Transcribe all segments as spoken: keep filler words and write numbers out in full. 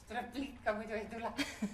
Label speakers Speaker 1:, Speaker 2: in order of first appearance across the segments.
Speaker 1: Tuleb plikka, muidu ei tule.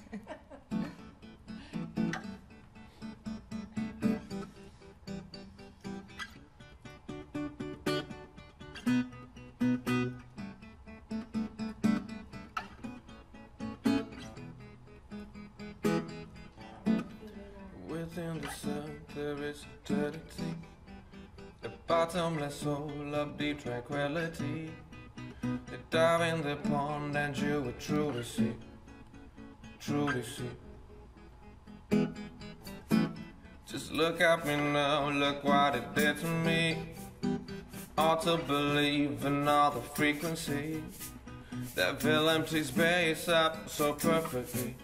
Speaker 2: Within the sun there is eternity, a bottomless hole of deep tranquility. You dive in the pond and you will truly see, truly see. Just look at me now, look what it did to me. Ought to believe in all the frequency that fill empty space up so perfectly.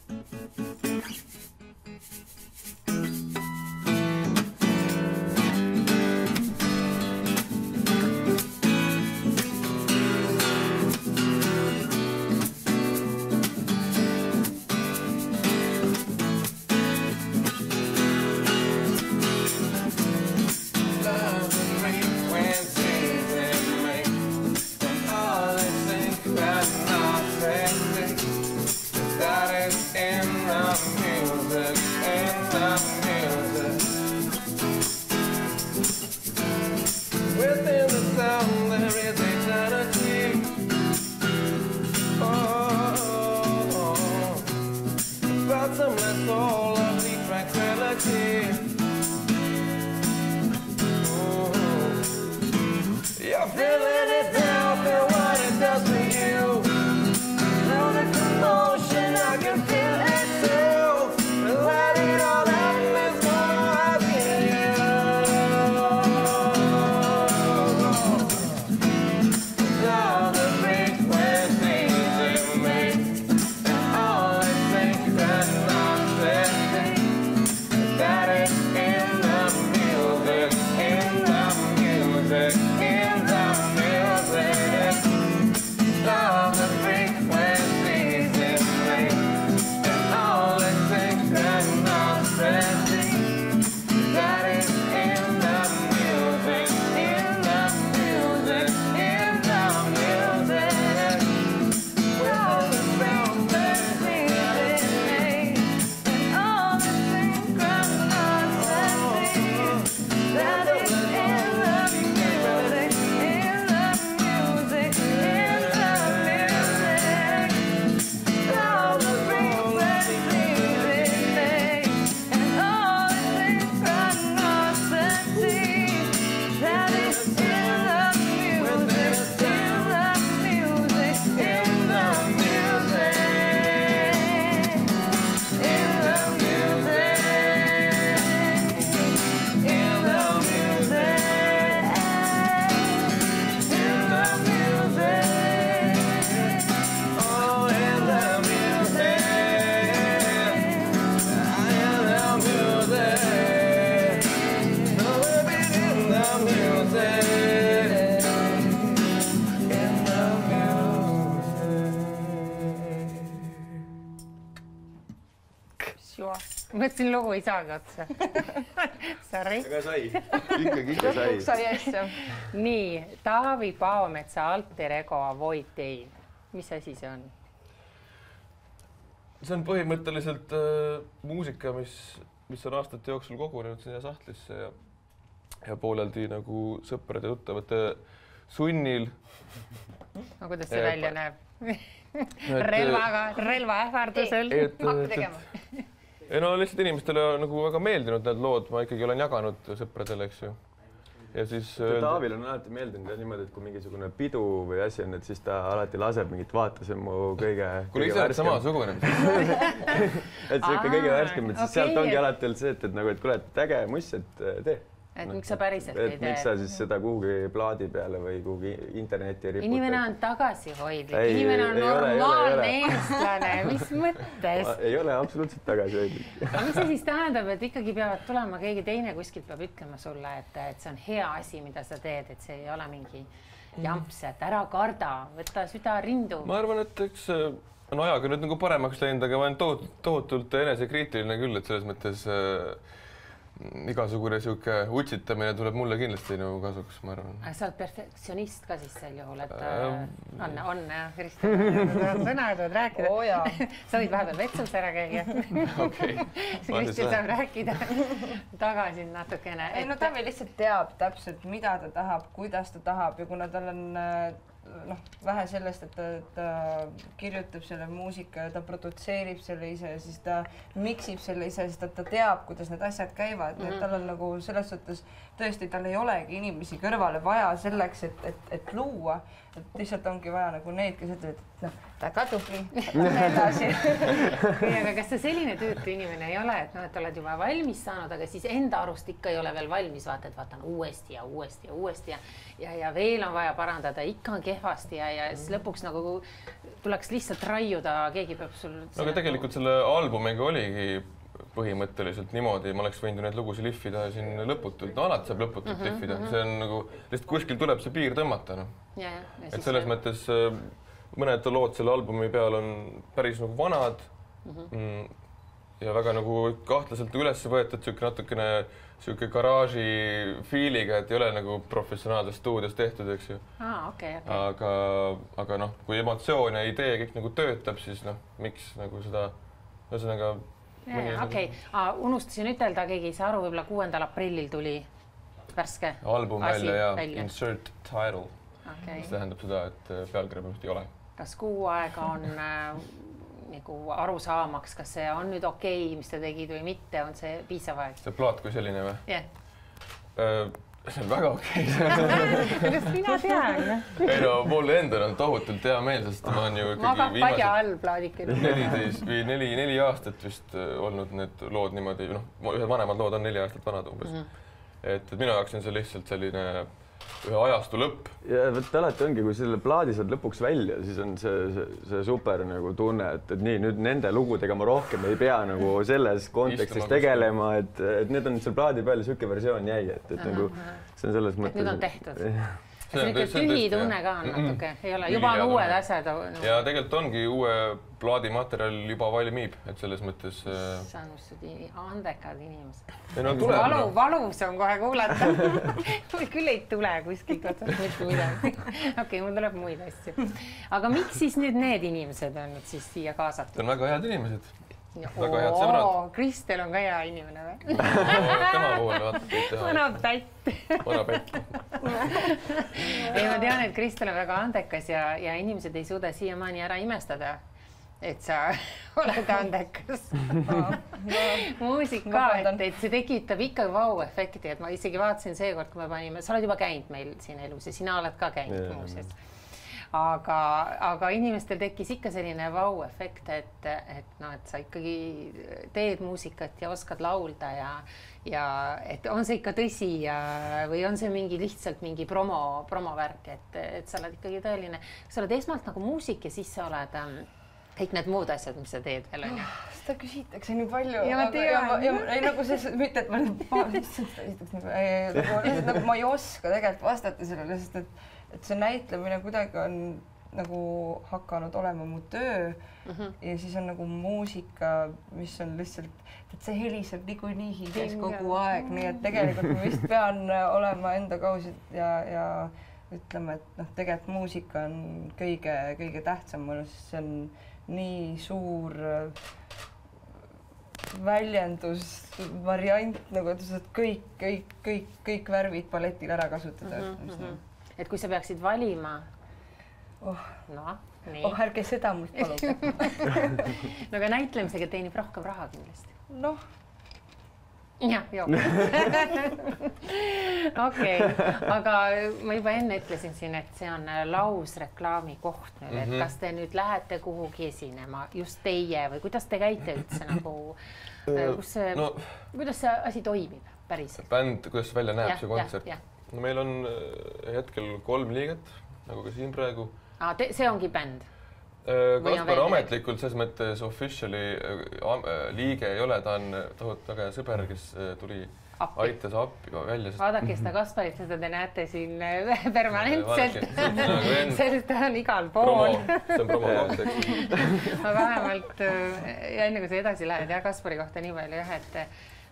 Speaker 1: Mõtlesin lugu ei saagi otsa. Sorry.
Speaker 3: Aga sai. Ikkagi ikka sai.
Speaker 4: Lõpuks sai hästi.
Speaker 1: Nii, Taavi Paometsa alter ego Avoid Day. Mis asi see on?
Speaker 2: See on põhimõtteliselt äh, muusika, mis, mis on aastate jooksul kogunenud sinna sahtlisse ja, ja pooleldi nagu sõprade tuttavate sunnil.
Speaker 1: No, kuidas see ja, välja näeb? Relvaga, relva ähvardusel.
Speaker 4: Hakka tegema.
Speaker 2: Ei no lihtsalt inimestele on nagu väga meeldinud need lood, ma ikkagi olen jaganud sõpradele, eks ju. Ja siis...
Speaker 3: Taavil on alati meeldinud ja niimoodi, et kui mingisugune pidu või asi on, et siis ta alati laseb mingit vaata, see on mu kõige...
Speaker 2: Kui ise oled sama sugune.
Speaker 3: Et see ikka kõige värskem, et siis sealt ongi alati olnud see, et nagu, et kuule, et äge muss, et tee.
Speaker 1: Et miks sa päriselt ei tee?
Speaker 3: Miks sa siis seda kuhugi plaadi peale või kuhugi interneti riputa?
Speaker 1: Inimene on tagasihoidlik, inimene on normaalne eestlane, mis mõttes?
Speaker 3: Ei ole absoluutselt tagasihoidlik.
Speaker 1: Aga mis see siis tähendab, et ikkagi peavad tulema keegi teine kuskilt peab ütlema sulle, et see on hea asi, mida sa teed, et see ei ole mingi jamps, et ära karda, võta süda rindu.
Speaker 2: Ma arvan, et eks on ajaga nüüd nagu paremaks läinud, aga ma olen tohutult enesekriitiline küll, et selles mõttes igasugune sihuke utsitamine tuleb mulle kindlasti nagu kasuks, ma arvan.
Speaker 1: Sa oled perfektsionist ka siis sel juhul, et äh, on, on jah, Kristel, sõna tuleb rääkida.
Speaker 4: Oo jaa.
Speaker 1: Sa võid vahepeal vetsus ära käia.
Speaker 2: Okei.
Speaker 1: Kristel saab rääkida tagasi natukene.
Speaker 4: Ei, no ta veel lihtsalt teab täpselt, mida ta tahab, kuidas ta tahab ja kuna tal on noh, vähe sellest, et ta, ta kirjutab selle muusika ja ta produtseerib selle ise ja siis ta miksib selle ise, sest ta teab, kuidas need asjad käivad. Mm-hmm. Tal on nagu selles suhtes tõesti, tal ei olegi inimesi kõrvale vaja selleks, et, et, et luua. Et lihtsalt ongi vaja nagu need, kes ütlevad, et noh, väga tubli, edasi.
Speaker 1: Aga kas see selline töötu inimene ei ole, et noh, et oled juba valmis saanud, aga siis enda arust ikka ei ole veel valmis, vaata, et vaatan uuesti ja uuesti ja uuesti ja, ja, ja veel on vaja parandada, ikka on kehvasti ja, ja siis lõpuks nagu tuleks lihtsalt raiuda, keegi peab sul...
Speaker 2: No aga tegelikult selle albumiga oligi põhimõtteliselt niimoodi, ma oleks võinud ju need lugusid lihvida siin lõputult, no alati saab lõputult mm -hmm, lihvida, mm -hmm. see on nagu, lihtsalt kuskil tuleb see piir tõmmata, noh.
Speaker 1: Ja, ja, ja
Speaker 2: et selles see... mõttes mõned lood selle albumi peal on päris nagu vanad mm -hmm. ja väga nagu kahtlaselt üles võetud, siuke natukene siuke garaaži fiiliga, et ei ole nagu professionaalses stuudios tehtud, eks ju.
Speaker 1: Ah, okay, okay.
Speaker 2: aga, aga noh, kui emotsioon ja idee kõik nagu töötab, siis noh, miks nagu seda, ühesõnaga
Speaker 1: Okei, okay. unustasin ütelda, keegi ei saa aru, võib-olla kuuendal aprillil tuli värske
Speaker 2: album välja ja välja. Insert title,
Speaker 1: okay.
Speaker 2: mis tähendab seda, et pealkirja põhimõtteliselt ei ole.
Speaker 1: Kas kuu aega on äh, nagu aru saamaks, kas see on nüüd okei, okay, mis te tegid või mitte, on see piisav aeg?
Speaker 2: See plaat kui selline või?
Speaker 1: Jah.
Speaker 2: Yeah. See on väga okei.
Speaker 1: Kuidas mina tean?
Speaker 2: Ei no, mulle endal on tohutult hea meel, sest ma on ju ikkagi
Speaker 1: Magab padja all plaadikil.
Speaker 2: neliteist või neli, neli aastat vist olnud need lood niimoodi, noh, ühed vanemad lood on neli aastat vanad umbes. Mm -hmm. et, et minu jaoks on see lihtsalt selline ühe ajastu lõpp.
Speaker 3: Ja võtta alati ongi, kui selle plaadi saad lõpuks välja, siis on see, see, see super nagu tunne, et, et nii, nüüd nende lugudega ma rohkem ei pea nagu selles kontekstis tegelema, et, et need on seal plaadi peal ja siuke versioon jäi, et, et nagu see on selles mõttes.
Speaker 1: Nüüd on tehtud. See on ikka tühi tunne ka on natuke, ei ole, juba on uued asjad.
Speaker 2: Ja tegelikult ongi uue plaadimaterjal juba valmib, et selles mõttes...
Speaker 1: See on just andekad inimesed.
Speaker 2: Valu,
Speaker 1: valus on kohe kuulata. Mul küll ei tule kuskilt otsast mitte midagi. Okei, mul tuleb muid asju. Aga miks siis nüüd need inimesed on nüüd siis siia kaasatud?
Speaker 2: See on väga head inimesed.
Speaker 1: Väga head sõbrad. Kristel on ka hea inimene või?
Speaker 2: Tema puhul vaata kõik teha.
Speaker 1: Vana pätt.
Speaker 2: Vana pätt.
Speaker 1: Ei, ma tean, et Kristel on väga andekas ja, ja inimesed ei suuda siiamaani ära imestada, et sa oled andekas. Muusika, et, et see tekitab ikka vau-efekti, et ma isegi vaatasin seekord, kui me panime, sa oled juba käinud meil siin elus ja sina oled ka käinud muuseas. Aga, aga inimestel tekkis ikka selline vau-efekt, et, et, no, et sa ikkagi teed muusikat ja oskad laulda ja, ja et on see ikka tõsi ja, või on see mingi lihtsalt mingi promo, promovärk, et, et sa oled ikkagi tõeline. Sa oled esmalt nagu muusik ja siis sa oled um, kõik need muud asjad, mis sa teed veel on.
Speaker 4: Seda küsitakse nii palju.
Speaker 1: Ja ma tean.
Speaker 4: Ja, ja, ei nagu see, mitte, et ma lihtsalt nagu ma ei oska tegelikult vastata sellele, sest et et see näitlemine kuidagi on nagu hakanud olema mu töö mm -hmm. ja siis on nagu muusika, mis on lihtsalt, et see heliseb niikuinii hinges kogu aeg, nii et tegelikult ma vist pean olema enda kausid ja, ja ütleme, et noh, tegelikult muusika on kõige, kõige tähtsam mulle, sest see on nii suur väljendus, variant, nagu et kõik, kõik, kõik, kõik värvid paletil ära kasutada mm. -hmm.
Speaker 1: Et kui sa peaksid valima,
Speaker 4: oh,
Speaker 1: no, nii.
Speaker 4: Oh, ärge seda mult paluge.
Speaker 1: No aga näitlemisega teenib rohkem raha kindlasti.
Speaker 4: Noh.
Speaker 1: Jah, joo. Okei, aga ma juba enne ütlesin siin, et see on lausreklaami koht nüüd, et kas te nüüd lähete kuhugi esinema, just teie või kuidas te käite üldse nagu, kus see, no, kuidas see asi toimib päriselt?
Speaker 2: Bänd, kuidas see välja näeb,
Speaker 1: ja,
Speaker 2: see kontsert?
Speaker 1: Ja, ja.
Speaker 2: No meil on hetkel kolm liiget, nagu ka siin praegu.
Speaker 1: Ah, te, see ongi bänd?
Speaker 2: Kaspar ametlikult selles mõttes officially liige ei ole, ta on tohut väga sõber, kes tuli appi. Aitas appi välja. Sest...
Speaker 1: Vaadake seda Kasparit, seda te näete siin permanentselt. Sellest ta on igal pool.
Speaker 2: Promo, see on promo koht, eks.
Speaker 1: Ma vähemalt, ja enne kui sa edasi lähed, ja Kaspari kohta nii palju, jah, et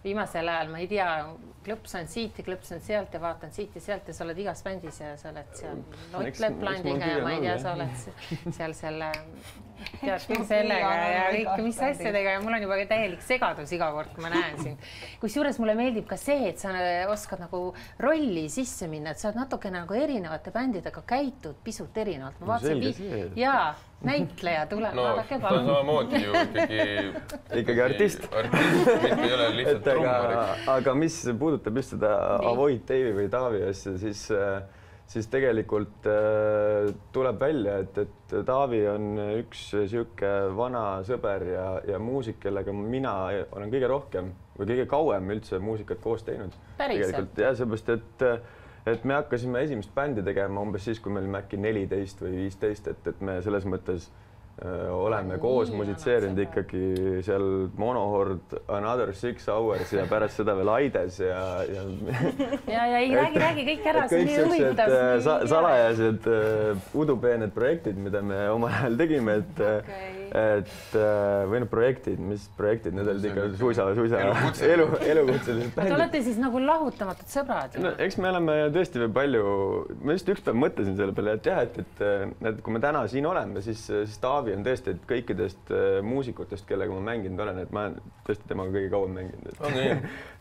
Speaker 1: viimasel ajal, ma ei tea, klõpsan siit ja klõpsan sealt ja vaatan siit ja sealt ja sa oled igas bändis ja sa oled seal Ott Leplandiga ja ma ei tea, sa oled seal selle, tead küll sellega ja kõik, mis asjadega ja mul on juba täielik segadus iga kord, kui ma näen siin. Kusjuures mulle meeldib ka see, et sa oskad nagu rolli sisse minna, et sa oled natukene nagu erinevate bändidega käitud pisut erinevalt. Ma vaatasin viis... Jaa, näitleja tuleb,
Speaker 2: no, vaadake palun. No, ta on samamoodi ju ikkagi...
Speaker 3: Ikkagi artist.
Speaker 2: Artist, mitte ei ole lihtsalt trummariks.
Speaker 3: Aga mis puudutab just seda Avoid Dave'i või Taavi asja, siis, siis tegelikult tuleb välja, et, et Taavi on üks siuke vana sõber ja, ja muusik, kellega mina olen kõige rohkem või kõige kauem üldse muusikat koos teinud.
Speaker 1: Päriselt?
Speaker 3: Ja seepärast, et et me hakkasime esimest bändi tegema umbes siis, kui meil äkki neliteist või viisteist, et, et me selles mõttes öö, oleme Nii, koos musitseerinud ikkagi seal Monohord, Another Six Hours ja pärast seda veel Aides ja ja,
Speaker 1: ja, ja ei räägi, räägi kõik ära, see on nii huvitav.
Speaker 3: Sa, salajased uh, udupeened projektid, mida me omal ajal tegime, et okay. et või need projektid, mis projektid, need olid ikka suisa, suisa elu, elukutselised bändid.
Speaker 1: Te olete siis nagu lahutamatud sõbrad?
Speaker 3: No, eks me oleme tõesti veel palju, ma just üks päev mõtlesin selle peale, et jah, et, et, et kui me täna siin oleme, siis, siis Taavi on tõesti, et kõikidest muusikutest, kellega ma mänginud olen, et ma olen tõesti temaga kõige kauem mänginud.
Speaker 2: On nii?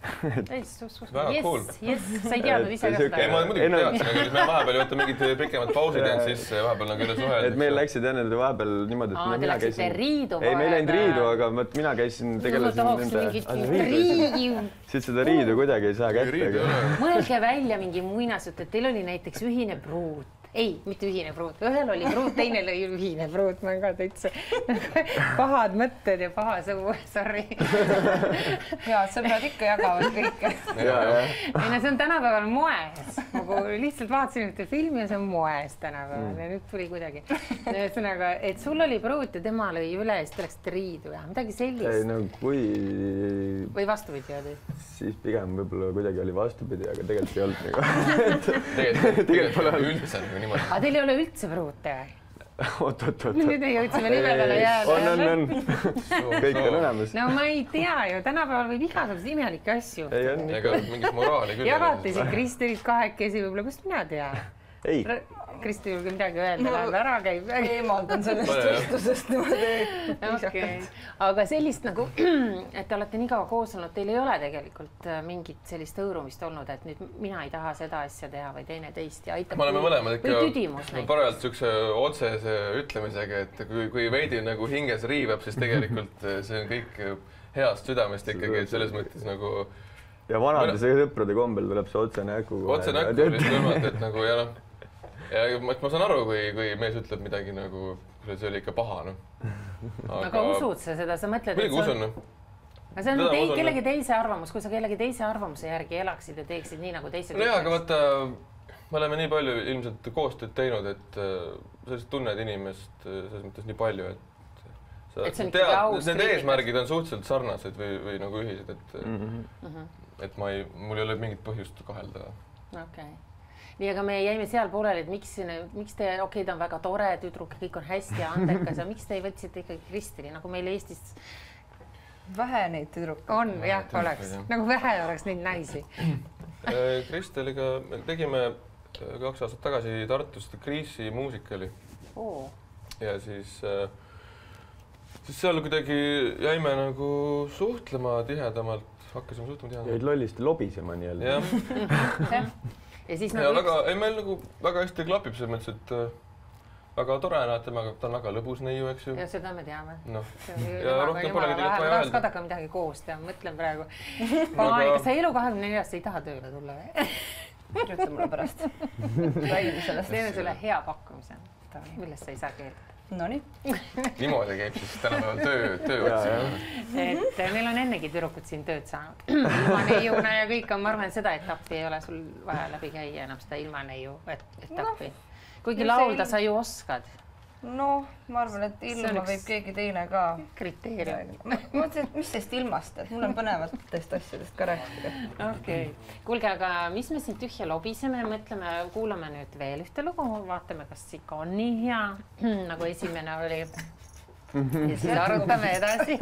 Speaker 1: Väga cool. Yes, sa ei teadnud ise ka seda.
Speaker 2: Ei, ma muidugi teadsin, aga me vahepeal ju võtta mingid pikemad pausid jäänud sisse, vahepeal nagu üle suhel.
Speaker 3: Et meil läksid enne vahepeal niimoodi, et mina käisin...
Speaker 1: riidu
Speaker 3: ei, meil läinud riidu, aga mina käisin, tegelesin nende... Siit seda riidu kuidagi ei saa kätte.
Speaker 1: Mõelge välja mingi muinasjut, et teil oli näiteks ühine pruut. Ei, mitte ühine pruut. Ühel oli pruut, teine oli ühine pruut. Ma olen ka täitsa pahad mõtted ja paha suu, sorry.
Speaker 4: Ja, sõbrad ikka jagavad kõike.
Speaker 3: Ja, ja.
Speaker 1: Ei, no see on tänapäeval moes. Nagu lihtsalt vaatasin ühte filmi ja see on moes tänapäeval ja nüüd tuli kuidagi. Ühesõnaga, et sul oli pruut ja tema lõi üle ja siis te läksite riidu ja midagi sellist.
Speaker 3: Ei, no kui...
Speaker 1: Või vastupidi oli?
Speaker 3: Siis pigem võib-olla kuidagi oli vastupidi, aga tegelikult ei olnud nagu.
Speaker 2: Tegelikult pole üldse nagu niimoodi.
Speaker 1: Aga teil ei ole üldse pruute?
Speaker 3: Oot, oot, oot.
Speaker 1: Nüüd ei jõudsime nimedele jääda.
Speaker 3: On, on, on. Kõik on olemas.
Speaker 1: No ma ei tea ju, tänapäeval võib igasugused imelikke asju.
Speaker 3: Ei, on
Speaker 2: ikka. Ega mingis moraali küll.
Speaker 1: Jagate siin Kristelit kahekesi võib-olla, kust mina tea?
Speaker 3: Ei.
Speaker 1: Kristi julge midagi öelda, läheb ära käib.
Speaker 4: Eemaldan sellest vestusest niimoodi.
Speaker 1: Okay. Aga sellist nagu, et te olete nii kaua koos olnud, teil ei ole tegelikult mingit sellist õõrumist olnud, et nüüd mina ei taha seda asja teha või teine teist ja aitab.
Speaker 2: Me oleme mõlemad ikka parajalt siukse otsese ütlemisega, et kui, kui veidi nagu hinges riivab, siis tegelikult see on kõik heast südamest ikkagi, et selles mõttes nagu...
Speaker 3: Ja vanade see sõprade kombel tuleb see otse näku.
Speaker 2: Otse näku oli tõmmalt, et nagu ja noh. Ja ma saan aru, kui, kui mees ütleb midagi nagu, see oli ikka paha, noh.
Speaker 1: Aga, aga usud sa seda, sa mõtled,
Speaker 2: et see on...
Speaker 1: Aga see on tei, kellegi teise arvamus, kui sa kellegi teise arvamuse järgi elaksid ja teeksid nii, nagu teised...
Speaker 2: No jah, aga vaata, me oleme nii palju ilmselt koostööd teinud, et sellist tunned inimest selles mõttes nii palju, et... Sa,
Speaker 1: et see on
Speaker 2: tead,
Speaker 1: aus
Speaker 2: need eesmärgid on suhteliselt sarnased või, või nagu ühised, et,
Speaker 3: mm
Speaker 2: -hmm. et ma ei, mul ei ole mingit põhjust kahelda.
Speaker 1: Okay. Nii, aga me jäime seal pooleli, et miks, miks te, okei, okay, ta on väga tore tüdruk, kõik on hästi ja andekas ja miks te ei võtsite ikkagi Kristeli, nagu meil Eestis...
Speaker 4: Vähe neid tüdrukke.
Speaker 1: On, jah, oleks. Nagu vähe oleks neid naisi.
Speaker 2: Kristeliga tegime kaks aastat tagasi Tartust Kriisi muusikali.
Speaker 1: Oo.
Speaker 2: Ja siis, siis seal kuidagi jäime nagu suhtlema tihedamalt, hakkasime suhtlema tihedamalt.
Speaker 3: Jäid lollist lobisema nii jälle.
Speaker 2: Jah.
Speaker 1: Ja siis
Speaker 2: ja
Speaker 1: nagu
Speaker 2: väga, ei, meil nagu väga hästi klapib selles mõttes, et väga tore näed temaga, ta on väga lõbus neiu, eks ju.
Speaker 1: Ja seda me teame.
Speaker 2: No. Ja rohkem polegi tegelikult vaja öelda.
Speaker 1: Tahaks kadaka midagi koos teha, mõtlen praegu. Kas sa elu kahekümne neljast ei taha tööle tulla või?
Speaker 4: Kirjuta mulle pärast. Räägime sellest.
Speaker 1: Teeme sulle hea pakkumise, millest sa ei saa keelda.
Speaker 4: No nii.
Speaker 2: Niimoodi käib siis tänapäeval töö, töö otsimine. Et
Speaker 1: meil on ennegi tüdrukud siin tööd saanud. Ilma neiuna ja kõik on, ma arvan, seda etappi ei ole sul vaja läbi käia enam seda ilma neiu etappi. Kuigi laulda sa ju oskad.
Speaker 4: No, ma arvan, et ilma võib keegi teine ka.
Speaker 1: Kriteerium.
Speaker 4: Ma mõtlesin, et mis sest ilmast, et mul on põnevatest asjadest ka rääkida.
Speaker 1: Okei. Kuulge, aga mis me siin tühja lobiseme, mõtleme, kuulame nüüd veel ühte lugu, vaatame, kas ikka on nii hea, nagu esimene oli. ja siis arutame edasi.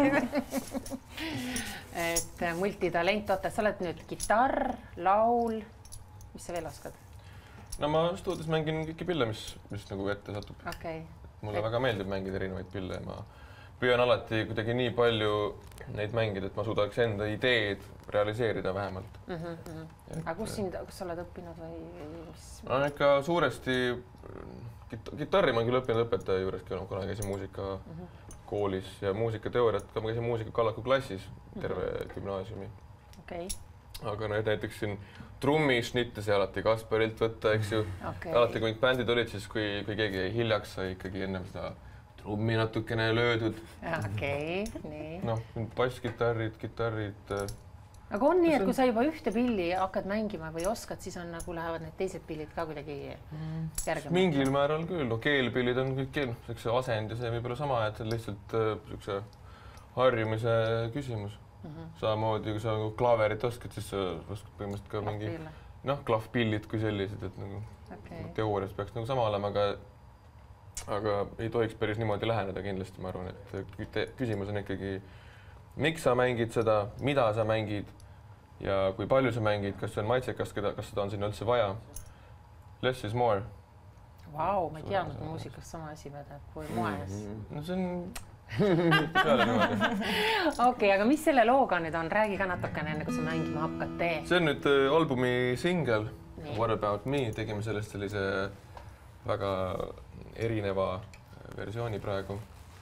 Speaker 1: Et multitalent, oota, sa oled nüüd gitarr, laul, mis sa veel oskad?
Speaker 5: No ma stuudios mängin kõiki pille, mis, mis nagu ette satub.
Speaker 1: Okay.
Speaker 5: Mulle et... väga meeldib mängida erinevaid pille ja ma püüan alati kuidagi nii palju neid mängida, et ma suudaks enda ideed realiseerida vähemalt.
Speaker 1: Mm -hmm. et... Aga kus, sind, kus sa oled õppinud või mis?
Speaker 5: No ikka suuresti git gitarri ma küll õppinud õpetaja juures, kuna käisin muusika mm -hmm. koolis ja muusikateooriat, ka ma käisin muusika kallaku klassis terve mm -hmm. gümnaasiumi.
Speaker 1: Okay.
Speaker 5: Aga näiteks siin trummišnitte see alati Kasparilt võtta, eks ju. Okay. Alati, kui bändid olid, siis kui, kui keegi jäi hiljaks, sai ikkagi ennem seda trummi natukene löödud.
Speaker 1: Okei, okay, nii.
Speaker 5: Noh, bassgitarrid, gitarrid.
Speaker 1: Aga on nii, et kui sa juba ühte pilli hakkad mängima või oskad, siis on nagu lähevad need teised pillid ka kuidagi järgema?
Speaker 5: Mingil määral küll. No keelpillid on kõik keel, see asend ja see võib olla sama, et see on lihtsalt äh, harjumise küsimus. Mm -hmm. Samamoodi, kui sa nagu klaverit oskad, siis sa oskad põhimõtteliselt ka mingi noh, klahvpillid kui sellised, et nagu okay. teoorias peaks nagu sama olema, aga aga ei tohiks päris niimoodi läheneda kindlasti, ma arvan, et küsimus on ikkagi, miks sa mängid seda, mida sa mängid ja kui palju sa mängid, kas see on maitsekas, kas seda on sinna üldse vaja. Less is more.
Speaker 1: Vau, ma ei teadnud, et muusikas sama asi pädeb kui moes.
Speaker 5: No see on
Speaker 1: okei, aga mis selle looga nüüd on? Räägi ka natukene enne, kui sa mängima hakkad tee.
Speaker 5: See on nüüd albumi singel What About Me. Tegime sellest sellise väga erineva versiooni praegu.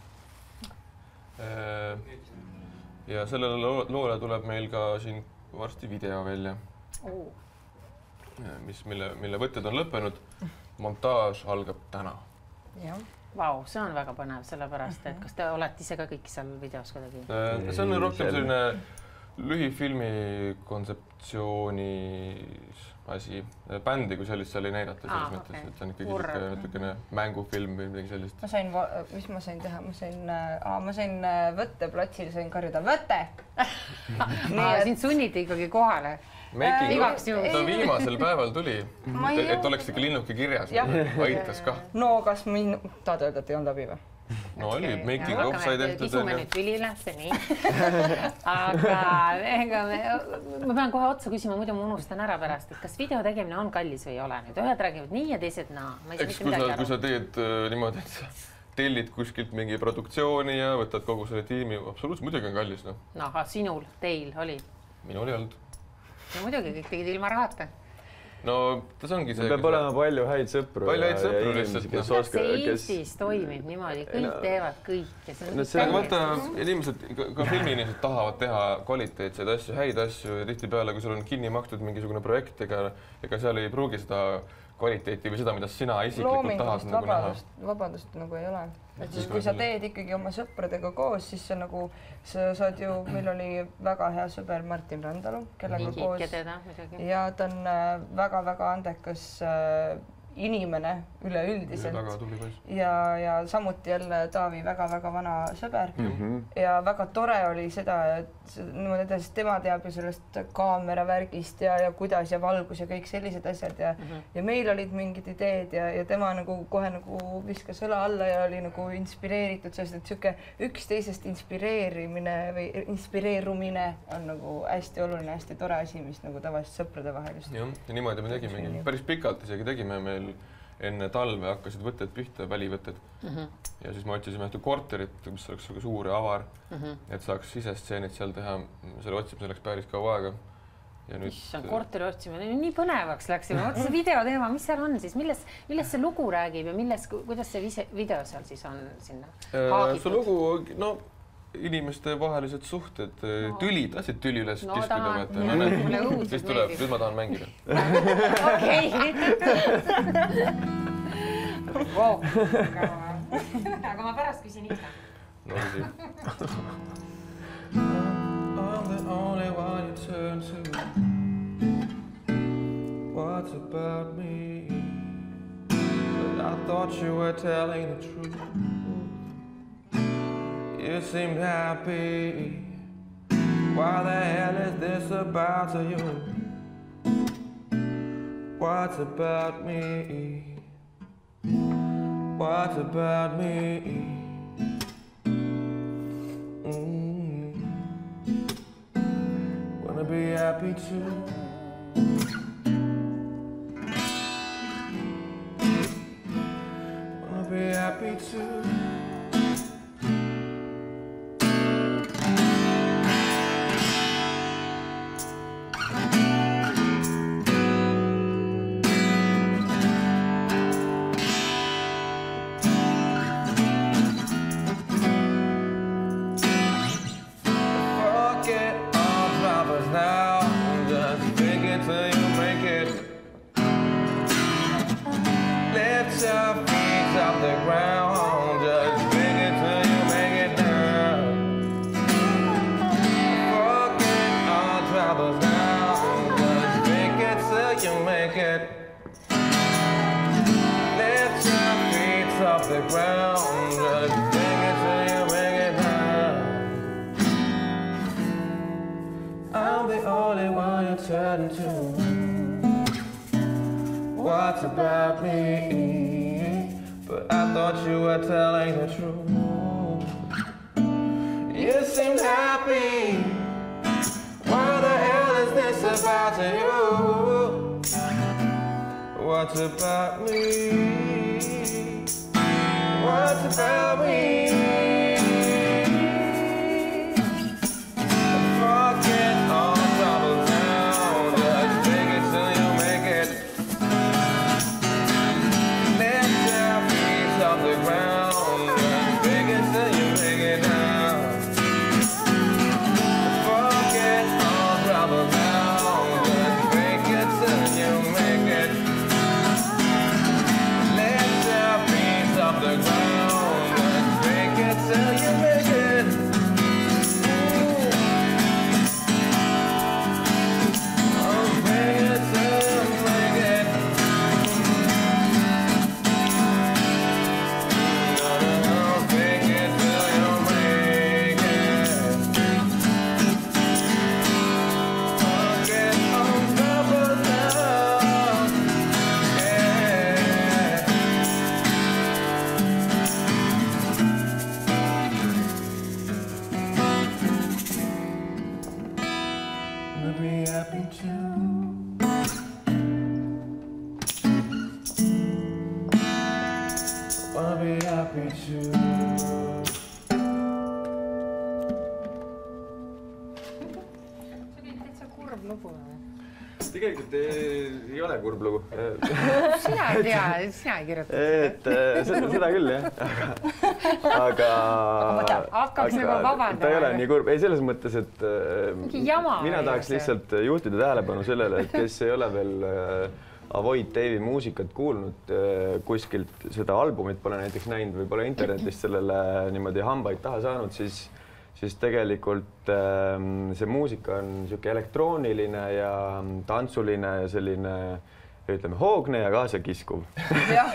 Speaker 5: Ja sellele loole tuleb meil ka siin varsti video välja, oh. mis, mille, mille võtted on lõppenud. Montaaž algab täna.
Speaker 1: Jah. Vau, see on väga põnev, sellepärast, et kas te olete ise ka kõik seal videos kuidagi?
Speaker 5: See on rohkem selline lühifilmi kontseptsioonis asi. Bändi kui sellist seal ei näidata selles ah, mõttes, okay. et on ikkagi natukene mängufilm või midagi sellist.
Speaker 4: Ma sain, mis ma sain teha? Ma sain, aa, ma sain võtte platsil, sain karjuda võtte!
Speaker 1: Aa, sind sunniti ikkagi kohale.
Speaker 5: Making of, ta viimasel päeval tuli, et, et oleks ikka linnuke kirjas, aitas ka.
Speaker 4: No kas min... Tahad öelda, et ei olnud läbi või?
Speaker 5: No oli, making of sai tehtud.
Speaker 1: Kisume nüüd vilile, see nii. Aga ega me, ma pean kohe otsa küsima, muidu ma unustan ära pärast, et kas video tegemine on kallis või ei ole nüüd? Ühed räägivad nii ja teised naa.
Speaker 5: Eks kui sa, kui sa teed niimoodi, et sa tellid kuskilt mingi produktsiooni ja võtad kogu selle tiimi, absoluutselt muidugi on kallis. No,
Speaker 1: no aga sinul, teil oli?
Speaker 5: Minul ei olnud.
Speaker 1: No muidugi kõik tegid ilma rahata.
Speaker 5: No tas ongi see.
Speaker 3: Peab olema palju häid sõpru.
Speaker 5: Palju häid sõpru lihtsalt.
Speaker 1: Kes oskab, kes Eestis toimib niimoodi, kõik teevad kõik.
Speaker 5: Aga vaata, inimesed, ka filmi-inimesed tahavad teha kvaliteetseid asju, häid asju ja tihtipeale, kui sul on kinni makstud mingisugune projekt, ega ega seal ei pruugi seda kvaliteeti või seda, mida sina isiklikult tahad nagu näha.
Speaker 4: Vabadust nagu ei ole. Et siis kui sa teed ikkagi oma sõpradega koos, siis sa nagu, sa saad ju, meil oli väga hea sõber Martin Randalu, kellega koos ja ta on väga-väga andekas inimene üleüldiselt ja, ja samuti jälle Taavi väga-väga vana sõber mm -hmm. ja väga tore oli seda, et niimoodi edasi tema teab ju sellest kaameravärgist ja, ja kuidas ja valgus ja kõik sellised asjad ja, mm -hmm. ja meil olid mingid ideed ja, ja tema nagu kohe nagu viskas õla alla ja oli nagu inspireeritud sellest, et sihuke üksteisest inspireerimine või inspireerumine on nagu hästi oluline, hästi tore asi, mis nagu tavaliselt sõprade vahel just.
Speaker 5: Jah, ja niimoodi me tegime, päris pikalt isegi tegime meil enne talve hakkasid võtted pihta, välivõtted. Mm -hmm. Ja siis me otsisime ühte korterit, mis oleks suur ja avar, mm -hmm. et saaks sisestseenid seal teha. Selle otsimisel läks päris kaua aega.
Speaker 1: Ja nüüd... Issand, korteri otsimine, nii põnevaks läksime. Vaata see videoteema, mis seal on siis? Milles, milles see lugu räägib ja milles, kuidas see video seal siis on sinna haagitud?
Speaker 5: See lugu, no inimeste vahelised suhted, no. tülid, lasid tüli üles
Speaker 1: no,
Speaker 5: kiskuda.
Speaker 1: No, mulle õudselt
Speaker 5: siis tuleb, nüüd ma tahan mängida.
Speaker 1: Okei. Wow. Aga ma pärast küsin ikka.
Speaker 5: No küsi.
Speaker 2: I'm the only one you turn to. What's about me? But I thought you were telling the truth. You seemed happy. Why the hell is this about to you? What's about me? What's about me? happy too. Wanna be happy too. The ground, just dig it till you make it down. I'm the only one you turn to. What about me? But I thought you were telling the truth. You seemed happy. What the hell is this about you? What about me? What about me? Forget all troubles now. Just take it till you make it. Let your feet off the ground. Just take it till you make it down. Forget all troubles now. Just take it till you make it. Let your feet off the ground. Till you make it. Oh, make it till you make it. No, no, no, make it till you make it. Forget all troubles now. Yeah. Be happy too. Wanna be happy too.
Speaker 1: See oli täitsa kurb lugu.
Speaker 3: Tegelikult ei ole kurb lugu.
Speaker 1: Sina ei tea, sina ei kirjuta.
Speaker 3: Et seda, seda küll, jah. Aga...
Speaker 1: Hakkaks nagu vabandama.
Speaker 3: Ta ei ole nii kurb. Ei, selles mõttes, et
Speaker 1: jama
Speaker 3: mina tahaks lihtsalt juhtida tähelepanu sellele, et kes ei ole veel Avoid Dave'i muusikat kuulnud, kuskilt seda albumit pole näiteks näinud või pole internetist sellele niimoodi hambaid taha saanud, siis siis tegelikult see muusika on niisugune elektrooniline ja tantsuline ja selline, ütleme, hoogne ja kaasakiskuv.
Speaker 1: Jah,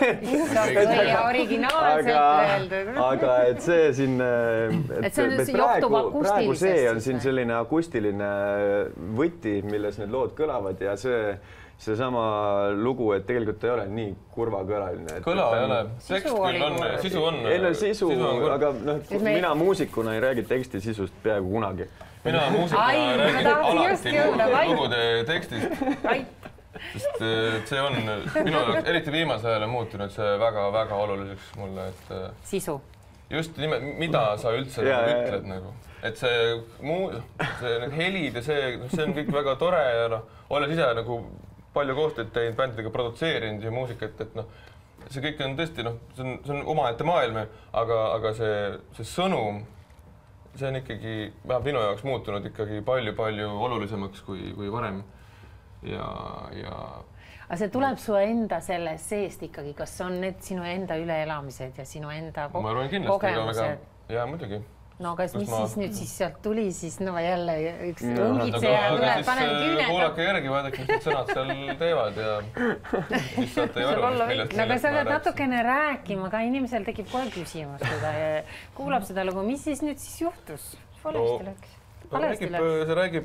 Speaker 1: ja originaalselt öeldud.
Speaker 3: Aga et see siin,
Speaker 1: et see johtub akustilisest.
Speaker 3: Praegu see on siin selline akustiline võti, milles need lood kõlavad ja see seesama lugu, et tegelikult ei ole nii kurvakõlaline.
Speaker 5: Kõla ei ole, tekst küll on, sisu on.
Speaker 3: Ei no sisu, aga noh, mina muusikuna ei räägi teksti sisust peaaegu kunagi.
Speaker 5: Mina muusikuna räägin alati lugude tekstist. Sest see on minu jaoks, eriti viimase ajal on muutunud see väga-väga oluliseks mulle, et
Speaker 1: sisu.
Speaker 5: Just nimelt, mida sa üldse ütled nagu. Et see muu, see need helid ja see, see on kõik väga tore ja noh, olles ise nagu palju koostööd teinud, bändidega produtseerinud ja muusikat, et noh, see kõik on tõesti, noh, see on, see on omaette maailm, aga, aga see, see sõnum, see on ikkagi vähemalt minu jaoks muutunud ikkagi palju-palju olulisemaks kui, kui varem. Ja, ja...
Speaker 1: Aga see tuleb su enda sellest seest ikkagi, kas on need sinu enda üleelamised ja sinu enda ko-
Speaker 5: ma arvan kindlasti,
Speaker 1: kogemused?
Speaker 5: Jaa, muidugi.
Speaker 1: No kas mis ma... siis nüüd siis sealt tuli, siis no jälle üks
Speaker 5: ja,
Speaker 1: õngitseja tuleb, paneme küüned.
Speaker 5: Kuulake järgi, vaadake, mis need sõnad seal teevad ja siis saate ju aru, millest
Speaker 1: no aga sa pead natukene rääkima, ka inimesel tekib kohe küsimus, kui ta kuulab seda lugu, mis siis nüüd siis juhtus? Valesti läks.
Speaker 5: See räägib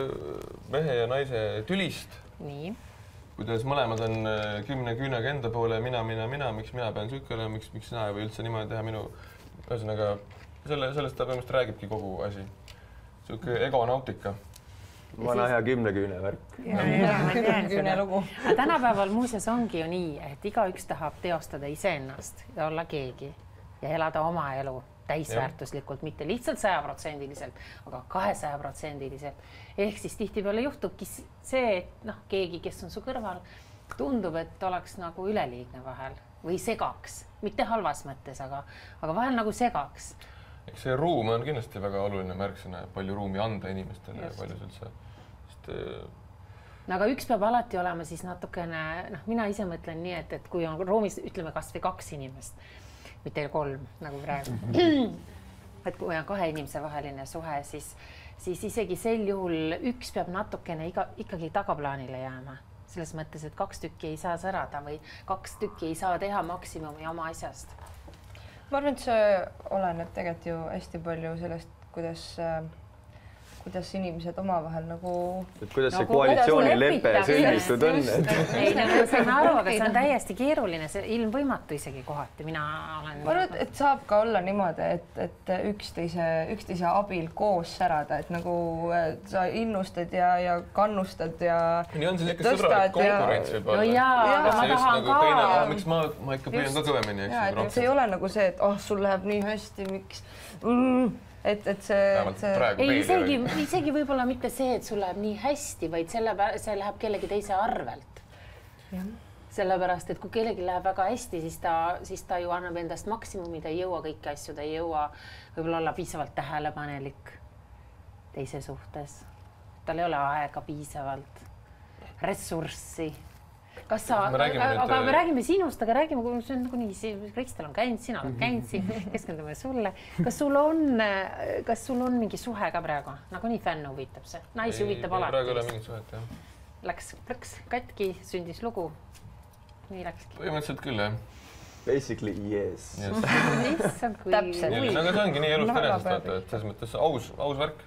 Speaker 5: mehe ja naise tülist.
Speaker 1: Nii.
Speaker 5: Kuidas mõlemad on kümne küünega enda poole, mina, mina, mina, miks mina pean sükele, miks, miks sina või üldse niimoodi teha minu, ühesõnaga Selle, sellest ta põhimõtteliselt räägibki kogu asi. Siuke egonautika.
Speaker 3: vana hea kümne küüne värk.
Speaker 4: Küüne lugu.
Speaker 1: Aga tänapäeval muuseas ongi ju nii, et igaüks tahab teostada iseennast ja olla keegi ja elada oma elu täisväärtuslikult, mitte lihtsalt sajaprotsendiliselt, aga kahesajaprotsendiliselt. Ehk siis tihtipeale juhtubki see, et noh, keegi, kes on su kõrval, tundub, et oleks nagu üleliigne vahel või segaks, mitte halvas mõttes, aga, aga vahel nagu segaks.
Speaker 5: Eks see ruum on kindlasti väga oluline märksõna, palju ruumi anda inimestele ja palju üldse. Sest,
Speaker 1: no, aga üks peab alati olema siis natukene, noh, mina ise mõtlen nii, et, et kui on ruumis, ütleme kas või kaks inimest, mitte kolm nagu praegu, et kui on kahe inimese vaheline suhe, siis, siis isegi sel juhul üks peab natukene iga, ikkagi tagaplaanile jääma. Selles mõttes, et kaks tükki ei saa särada või kaks tükki ei saa teha maksimumi oma asjast.
Speaker 4: Ma arvan, et see oleneb tegelikult ju hästi palju sellest, kuidas, kuidas inimesed omavahel nagu... Et
Speaker 3: kuidas see koalitsioonilepe sõlmitud on?
Speaker 1: Ei, ma saan aru, aga see on täiesti keeruline, see ilmvõimatu isegi kohati. Mina olen...
Speaker 4: Ma arvan, et saab ka olla niimoodi, et, et üksteise, üksteise abil koos särada, et nagu sa innustad ja, ja kannustad ja...
Speaker 5: Nii on siis ikka sõbralik konkurents võib olla.
Speaker 1: No jaa, aga ma tahan ka...
Speaker 5: Miks ma, ma ikka püüan ka kõvemini, eks?
Speaker 4: See ei ole nagu see, et oh, sul läheb nii hästi, miks... Mm. Et, et see, see...
Speaker 1: Ei, isegi, isegi võib-olla mitte see, et sul läheb nii hästi, vaid selle, see läheb kellegi teise arvelt. Ja. Sellepärast, et kui kellegi läheb väga hästi, siis ta, siis ta ju annab endast maksimumi, ta ei jõua kõiki asju, ta ei jõua võib-olla olla piisavalt tähelepanelik teise suhtes. Tal ei ole aega piisavalt, ressurssi. Kas sa,
Speaker 5: me räägime
Speaker 1: aga,
Speaker 5: nüüd...
Speaker 1: aga me räägime sinust, aga räägime, kui see on nagu nii, Kristel on käinud, sina oled käinud siin, keskendume sulle. Kas sul on, kas sul on mingi suhe ka praegu? Nagu nii fänn huvitab see. Naisi huvitab alati.
Speaker 5: Praegu ei ole mingit suhet, jah.
Speaker 1: Läks plõks katki, sündis lugu. Nii läkski.
Speaker 5: Põhimõtteliselt küll, jah.
Speaker 3: Basically, yes.
Speaker 1: Issand, kui...
Speaker 4: Täpselt.
Speaker 5: Aga see ongi nii elust enesest, vaata, et selles mõttes aus, aus värk.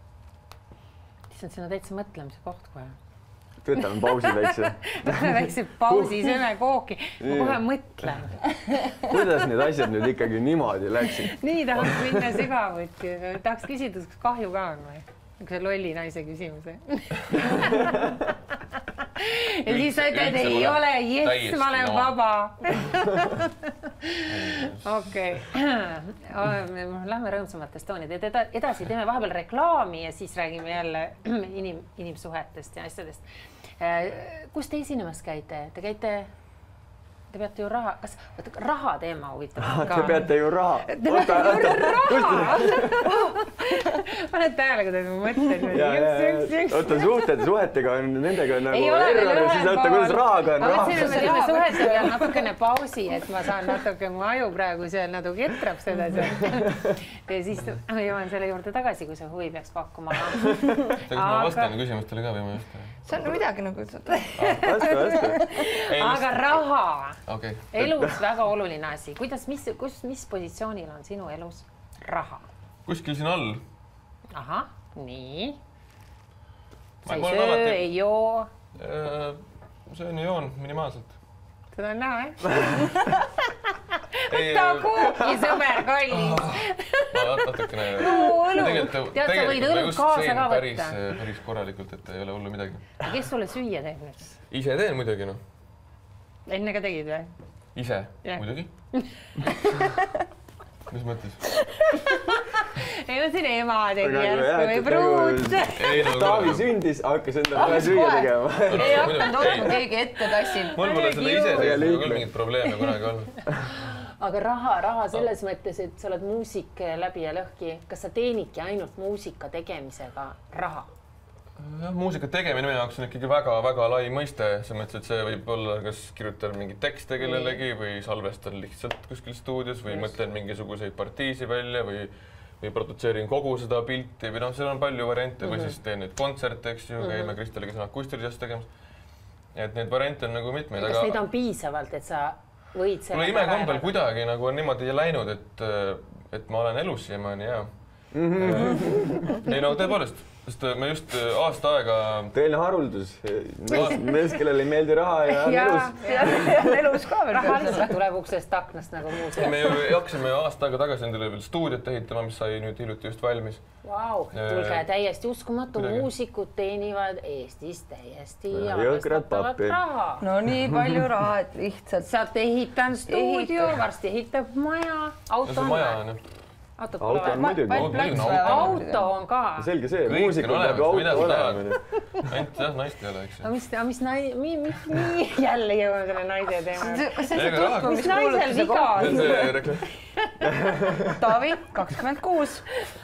Speaker 1: Issand, siin on täitsa mõtlemise koht kohe.
Speaker 3: Võtame pausi väikse.
Speaker 1: Võtame väikse pausi, sööme kooki. Ma kohe mõtlen.
Speaker 3: Kuidas need asjad nüüd ikkagi niimoodi läksid?
Speaker 1: Nii tahaks minna sügavuti. Tahaks küsida, kas kahju ka on või? Kui see lolli naise küsimuse. Ja siis sa ütled, ei ole, jess, ma olen vaba. Okei. Lähme rõõmsamatest toonid. Edasi teeme vahepeal reklaami ja siis räägime jälle inim, inimsuhetest ja asjadest. Kus te esinemas käite? Te käite... Te peate ju raha, kas raha teema huvitab ka?
Speaker 3: Te peate ju raha.
Speaker 1: Te peate ju raha! Paned tähele, kuidas ma mõtlen.
Speaker 3: Oota, suhted, suhetega on nendega nagu error, siis oota, kuidas rahaga on raha.
Speaker 1: Ma mõtlesin, et me teeme suhetega natukene pausi, et ma saan natuke mu aju praegu seal natuke ketrab seda. Ja siis ma jõuan selle juurde tagasi, kui see huvi peaks pakkuma.
Speaker 5: Kas ma vastan küsimustele ka või ma just?
Speaker 4: See on midagi nagu...
Speaker 3: Vastu, vastu.
Speaker 1: Aga raha!
Speaker 5: Okay.
Speaker 1: Elus väga oluline asi. Kuidas, mis, kus, mis positsioonil on sinu elus raha?
Speaker 5: Kuskil siin all.
Speaker 1: Aha, nii. Sa ei söö, ei joo?
Speaker 5: Söön ja joon minimaalselt.
Speaker 1: Seda on näha, eh? Võta kooki, sõber, kallis.
Speaker 5: Ma natukene...
Speaker 1: No, õlu. Tead, sa võid õlut kaasa ka võtta.
Speaker 5: Päris korralikult, et ei ole hullu midagi.
Speaker 1: Kes sulle süüa teeb nüüd?
Speaker 5: Ise teen muidugi, noh.
Speaker 1: Enne ka tegid või?
Speaker 5: Ise? Muidugi. Mis mõttes?
Speaker 1: Ei, ma siin ema tegi järsku või pruut.
Speaker 3: Taavi sündis, hakkas enda pähe süüa tegema.
Speaker 4: Ei hakanud olema keegi ette tassin.
Speaker 5: Mul pole seda ise tegema küll mingit probleeme kunagi olnud.
Speaker 1: Aga raha, raha selles mõttes, et sa oled muusik läbi ja lõhki. Kas sa teenidki ainult muusika tegemisega raha?
Speaker 5: Jah, muusika tegemine meie jaoks on ikkagi väga-väga lai mõiste. See mõttes, et see võib olla, kas kirjutan mingi tekste kellelegi või salvestan lihtsalt kuskil stuudios või mõtlen mingisuguseid partiisi välja või, või produtseerin kogu seda pilti või noh, seal on palju variante või siis teen neid kontserte, eks ju, käime Kristeli, kes on akustilist tegemas. Et neid variante on nagu mitmeid.
Speaker 1: Kas neid on piisavalt, et sa võid selle...
Speaker 5: Mulle imekombel kuidagi nagu on niimoodi läinud, et, et ma olen elus siiamaani ja ei no tõepoolest, sest me just aasta aega...
Speaker 3: Tõeline haruldus. Mees, kellel ei meeldi raha ja on elus.
Speaker 4: Ja on elus ka veel.
Speaker 1: Raha lihtsalt tuleb uksest aknast nagu muuseas.
Speaker 5: Me ju hakkasime aasta aega tagasi endale veel stuudiot ehitama, mis sai nüüd hiljuti just valmis.
Speaker 1: Vau, tulge täiesti uskumatu, muusikud teenivad Eestis täiesti arvestatavat raha.
Speaker 4: No nii palju raha, et lihtsalt...
Speaker 1: Saad ehitan stuudio, varsti ehitab maja, auto on või? Auto
Speaker 3: on muidugi.
Speaker 1: Auto on ka.
Speaker 3: Selge see, muusikul peab auto olema.
Speaker 5: Ainult jah, naist ei ole, eks.
Speaker 1: Aga mis, mis nai... Nii jälle jõuame selle naise teema.
Speaker 4: Kas see see tutvumiskuulutuse
Speaker 1: viga?
Speaker 4: Taavi, kakskümmend kuus.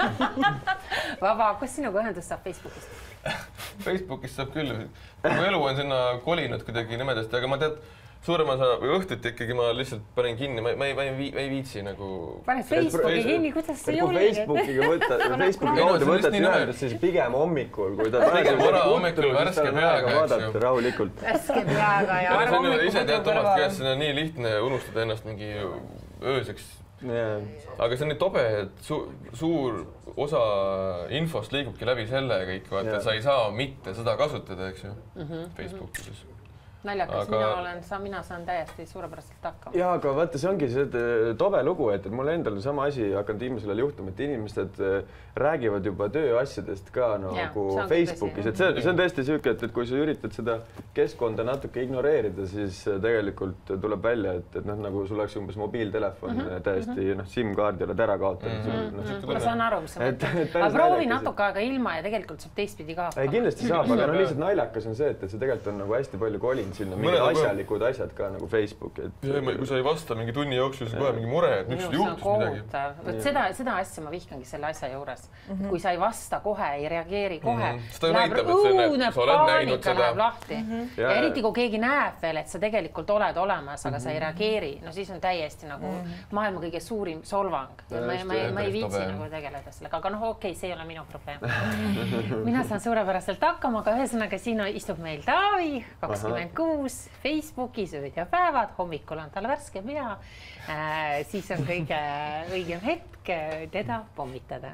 Speaker 1: Vaba, kas sinuga ühendust saab Facebookist?
Speaker 5: Facebookist saab küll. Mu elu on sinna kolinud kuidagi nimedasti, aga ma tead, suurem osa õhtuti ikkagi ma lihtsalt panen kinni, ma ei, ma ei, ei viitsi nagu...
Speaker 1: Paned Facebooki kinni, kuidas see jõuline?
Speaker 3: Facebookiga võtta, Facebooki kaudu võtad ühendust, siis pigem hommikul, kui ta...
Speaker 5: Pigem vara hommikul värske peaga, eks ju.
Speaker 3: Rahulikult.
Speaker 1: Värske peaga ja...
Speaker 5: See on ju ise tead omast käest, see on nii lihtne unustada ennast mingi ööseks. Aga see on nii tobe, et suur osa infost liigubki läbi selle kõik, et sa ei saa mitte seda kasutada, eks ju, Facebookis.
Speaker 1: Naljakas, mina olen, mina saan täiesti suurepäraselt hakkama.
Speaker 3: Jaa, aga vaata, see ongi see tobe lugu, et mul endal sama asi hakanud viimasel ajal juhtuma, et inimesed räägivad juba tööasjadest ka nagu Facebookis, et see on tõesti siuke, et kui sa üritad seda keskkonda natuke ignoreerida, siis tegelikult tuleb välja, et noh, nagu sul oleks umbes mobiiltelefon täiesti SIM-kaardi oled ära kaotanud.
Speaker 1: Ma saan aru, mis sa mõtled. Aga proovi natuke aega ilma ja tegelikult saab teistpidi ka hakkama.
Speaker 3: Kindlasti saab, aga lihtsalt naljakas on see, et see tegelikult on nagu hästi palju kolinud sinna mingid asjalikud asjad ka nagu Facebook.
Speaker 5: Kui sa ei vasta mingi tunni jooksul, siis kohe mingi mure, et miks juhtus midagi.
Speaker 1: Seda, seda asja ma vihkangi selle asja juures. Kui sa ei vasta kohe, ei reageeri kohe,
Speaker 5: läheb
Speaker 1: õudne paanika läheb lahti. Ja eriti kui keegi näeb veel, et sa tegelikult oled olemas, aga sa ei reageeri, no siis on täiesti nagu maailma kõige suurim solvang. Ma ei viitsi nagu tegeleda sellega, aga noh, okei, see ei ole minu probleem. Mina saan suurepäraselt hakkama, aga ühesõnaga siin istub meil Taavi, kakskümmend kuus, Facebookis ööd ja päevad, hommikul on tal värske pea, siis on kõige õigem hetk teda pommitada.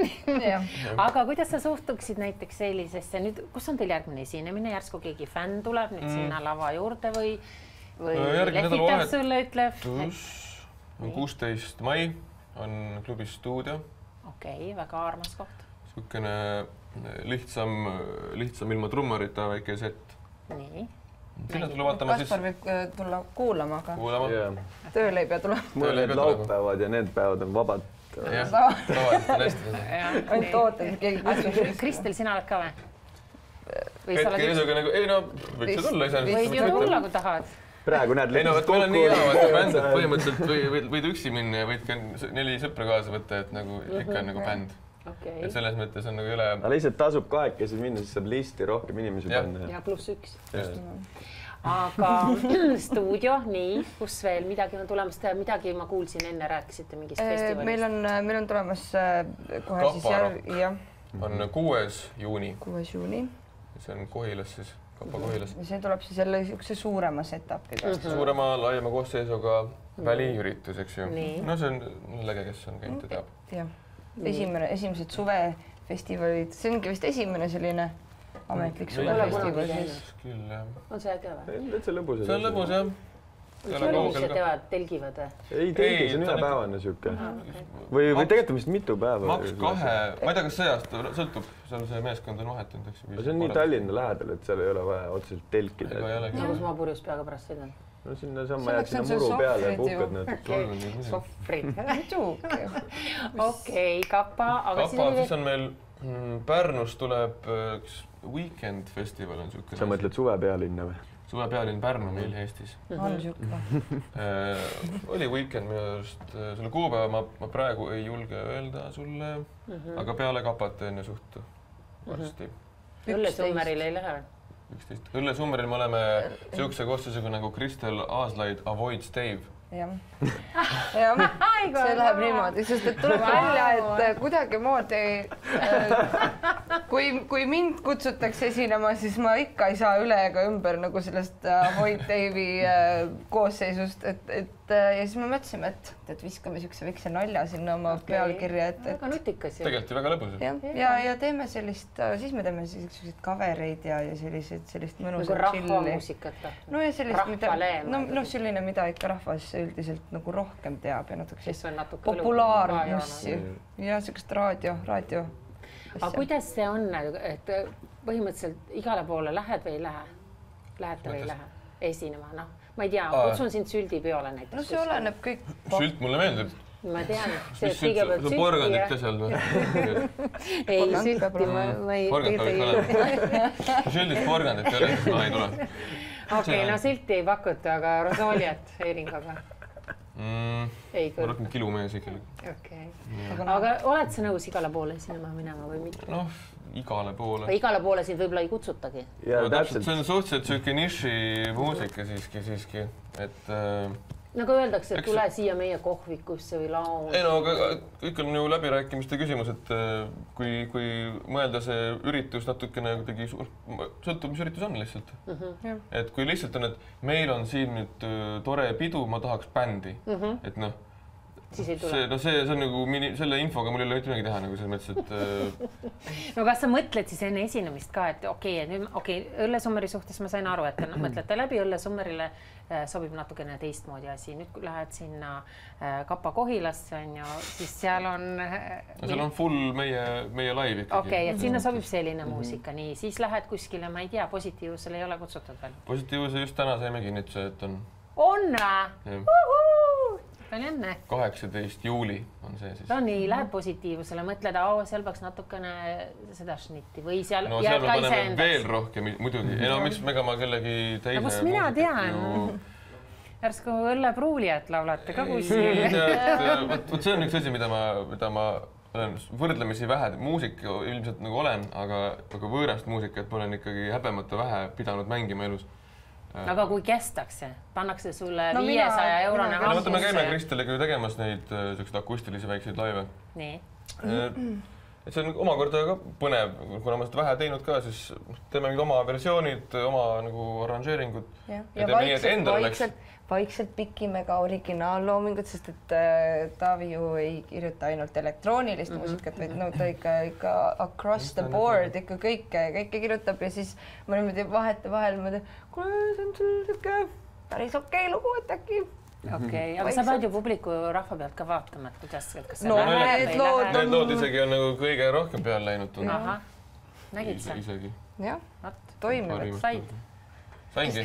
Speaker 1: Aga kuidas sa suhtuksid näiteks sellisesse, nüüd kus on teil järgmine esinemine, järsku keegi fänn tuleb nüüd sinna lava juurde või lehvitab sulle, ütleb?
Speaker 5: kuusteist mai on klubis stuudio.
Speaker 1: Okei, väga armas koht.
Speaker 5: Sükene lihtsam, lihtsam ilma trummarita väike sett.
Speaker 1: Nii.
Speaker 4: Kaspar võib tulla kuulama, aga tööle ei pea tulema.
Speaker 3: Mul need laupäevad ja need päevad on vabad.
Speaker 5: Jah, tavaliselt on hästi.
Speaker 4: Ainult ootad, et keegi kutsus.
Speaker 1: Kristel, sina oled ka või?
Speaker 5: Hetke isuga nagu, ei no, võiks see tulla ise.
Speaker 1: Võid ju tulla, kui tahad.
Speaker 3: Praegu näed
Speaker 5: lõpuks kokku. Ei no, meil on nii hea, et bänd, et põhimõtteliselt võid üksi minna ja võid ka neli sõpra kaasa võtta, et nagu ikka on nagu bänd. Et selles mõttes on nagu üle...
Speaker 3: Aga lihtsalt tasub kahekesi minna, siis saab listi rohkem inimesi panna.
Speaker 1: Ja pluss üks. Aga stuudio, nii, kus veel midagi on tulemas, midagi ma kuulsin enne, rääkisite mingist festivalist.
Speaker 4: Meil on, meil on tulemas kohe siis jah.
Speaker 5: On kuues juuni.
Speaker 4: kuues juuni.
Speaker 5: See on Kohilas siis, Kapa Kohilas.
Speaker 4: See tuleb siis jälle niisuguse suurema setupiga.
Speaker 5: Suurema, laiema koosseisuga väliüritus, eks ju. No see on läge, kes on käinud ja teab.
Speaker 4: Jah, esimene, esimesed suvefestivalid, see ongi vist esimene selline ametlik suvefestival siis.
Speaker 5: Küll, jah.
Speaker 1: On see äge või?
Speaker 3: See on lõbus.
Speaker 5: See on lõbus, jah.
Speaker 1: Mis see teevad, telgivad või?
Speaker 3: Ei, telgi, see on ühepäevane siuke. Või tegelikult vist mitu päeva.
Speaker 5: Maks kahe, ma ei tea, kas sõjast sõltub, seal see meeskond on vahetunud, eks ju.
Speaker 3: See on nii Tallinna lähedal, et seal ei ole vaja otseselt telkida.
Speaker 1: Kus ma purjus peaga pärast sõidan?
Speaker 3: No sinna samma jääd sinna muru peale ja puhkad need.
Speaker 1: Sohvrid. Okei, Kapa.
Speaker 5: Kapa, siis on meil Pärnus tuleb üks Weekend festival on siuke.
Speaker 3: Sa mõtled suve pealinna või?
Speaker 5: Suve pealinn Pärnu meil Eestis.
Speaker 4: On siuke.
Speaker 5: Oli Weekend minu arust. Selle kuupäeva ma, ma praegu ei julge öelda sulle, aga peale Kapat enne suhtu varsti.
Speaker 1: Õllesummeril ei lähe?
Speaker 5: üksteist. Õllesummeril me oleme siukse koostusega nagu Kristel Aaslaid Avoid Stave.
Speaker 4: Jah. see läheb niimoodi, sest et tuleb välja, et kuidagimoodi kui, kui mind kutsutakse esinema, siis ma ikka ei saa üle ega ümber nagu sellest Avoid Dave'i koosseisust, et, et ja siis me mõtlesime, et, et viskame siukse väikse nalja sinna oma okay. pealkirja, et, et
Speaker 1: väga nutikas.
Speaker 5: Tegelikult ju väga lõbus.
Speaker 4: Ja, ja, ja teeme sellist, siis me teeme selliseid kavereid ja, ja sellised, sellist mõnusat
Speaker 1: nagu rahvamuusikat.
Speaker 4: No ja sellist, mida, no, no selline, mida ikka rahvas üldiselt nagu rohkem teab ja natuke siis populaarmussi ja sellist raadio, raadio.
Speaker 1: Aga kuidas see on, et põhimõtteliselt igale poole lähed või ei lähe? Lähete või ei lähe esinema? No, ma ei tea, kutsun sind süldipeole näiteks.
Speaker 4: No see oleneb kõik.
Speaker 5: Sült mulle meeldib.
Speaker 1: Ma tean,
Speaker 5: see on kõigepealt sülti. Porgandit ka seal või?
Speaker 1: Ei, sülti ma ei...
Speaker 5: Porgand peab ikka olema. Süldist porgandit ei ole, ma ei tule.
Speaker 1: Okei, no sülti ei pakuta, aga rosooliat Eeringaga? Ei küll.
Speaker 5: Ma rohkem kilumees ikkagi.
Speaker 1: Okei. Aga oled sa nõus igale poole esinema minema või mitte?
Speaker 5: Noh, igale poole.
Speaker 1: Igale poole sind võib-olla ei kutsutagi.
Speaker 5: See on suhteliselt siuke niši muusika siiski, siiski, et...
Speaker 1: Nagu öeldakse, et tule siia meie kohvikusse või laun.
Speaker 5: Ei no, aga kõik on ju läbirääkimiste küsimus, et kui, kui mõelda see üritus natukene kuidagi suur, sõltub, mis üritus on lihtsalt. Mm-hmm. Et kui lihtsalt on, et meil on siin nüüd tore pidu, ma tahaks bändi, mm-hmm. et noh,
Speaker 1: siis ei tule.
Speaker 5: See, no see, see on nagu mini, selle infoga mul ei ole mitte midagi teha nagu selles mõttes, et...
Speaker 1: No kas sa mõtled siis enne esinemist ka, et okei, okay, nüüd okei, okay, Õllesummeri suhtes ma sain aru, et no, mõtlete läbi Õllesummerile sobib natukene teistmoodi asi. Nüüd kui lähed sinna Kapa Kohilasse, on ju, siis seal on...
Speaker 5: No seal on full meie, meie live ikkagi.
Speaker 1: Okei, okay, et sinna sobib selline mm-hmm. muusika, nii. Siis lähed kuskile, ma ei tea, Positiivusele ei ole kutsutud veel.
Speaker 5: Positiivuse just täna saime kinnituse, et on...
Speaker 1: On vä? Palju enne?
Speaker 5: kaheksateist juuli on see siis.
Speaker 1: No nii, lähed Positiivusele, mõtled, aa, seal peaks natukene seda šnitti või seal...
Speaker 5: No seal me paneme veel rohkem, muidugi. Ei no, miks mega ma kellegi teise...
Speaker 1: No kus mina tean? Järsku õllepruulijat laulate ka kuskil.
Speaker 5: Võt see on üks asi, mida ma, mida ma olen võrdlemisi vähe, muusik ilmselt nagu olen, aga, aga võõrast muusikat ma olen ikkagi häbemata vähe pidanud mängima elus.
Speaker 1: Aga kui kestakse, pannakse sulle no, viiesaja eurone
Speaker 5: no, võtta, me käime Kristeliga ju tegemas neid akustilisi väikseid laive.
Speaker 1: Nii.
Speaker 5: Et see on omakorda ka põnev, kuna ma seda vähe teinud ka, siis teeme mingid oma versioonid, oma nagu arranžeeringud.
Speaker 4: Ja, ja vaikselt, vaikselt, vaikselt pikime ka originaalloomingut, sest et äh, Taavi ju ei kirjuta ainult elektroonilist mm-hmm. muusikat, vaid no ta ikka, ikka across the board ikka kõike, kõike kirjutab ja siis ma niimoodi vahete vahel mõtlen, kuule, see on sul siuke päris okei lugu, et äkki
Speaker 1: okei, okay, aga sa pead ju publiku rahva pealt ka vaatama, et kuidas, kas sa
Speaker 4: no,
Speaker 1: lähed
Speaker 5: need lood, need lood isegi on nagu kõige rohkem peal läinud.
Speaker 1: Ahah, nägid sa?
Speaker 5: Isegi.
Speaker 4: Jah, toimivad.
Speaker 1: Said?
Speaker 5: Saingi.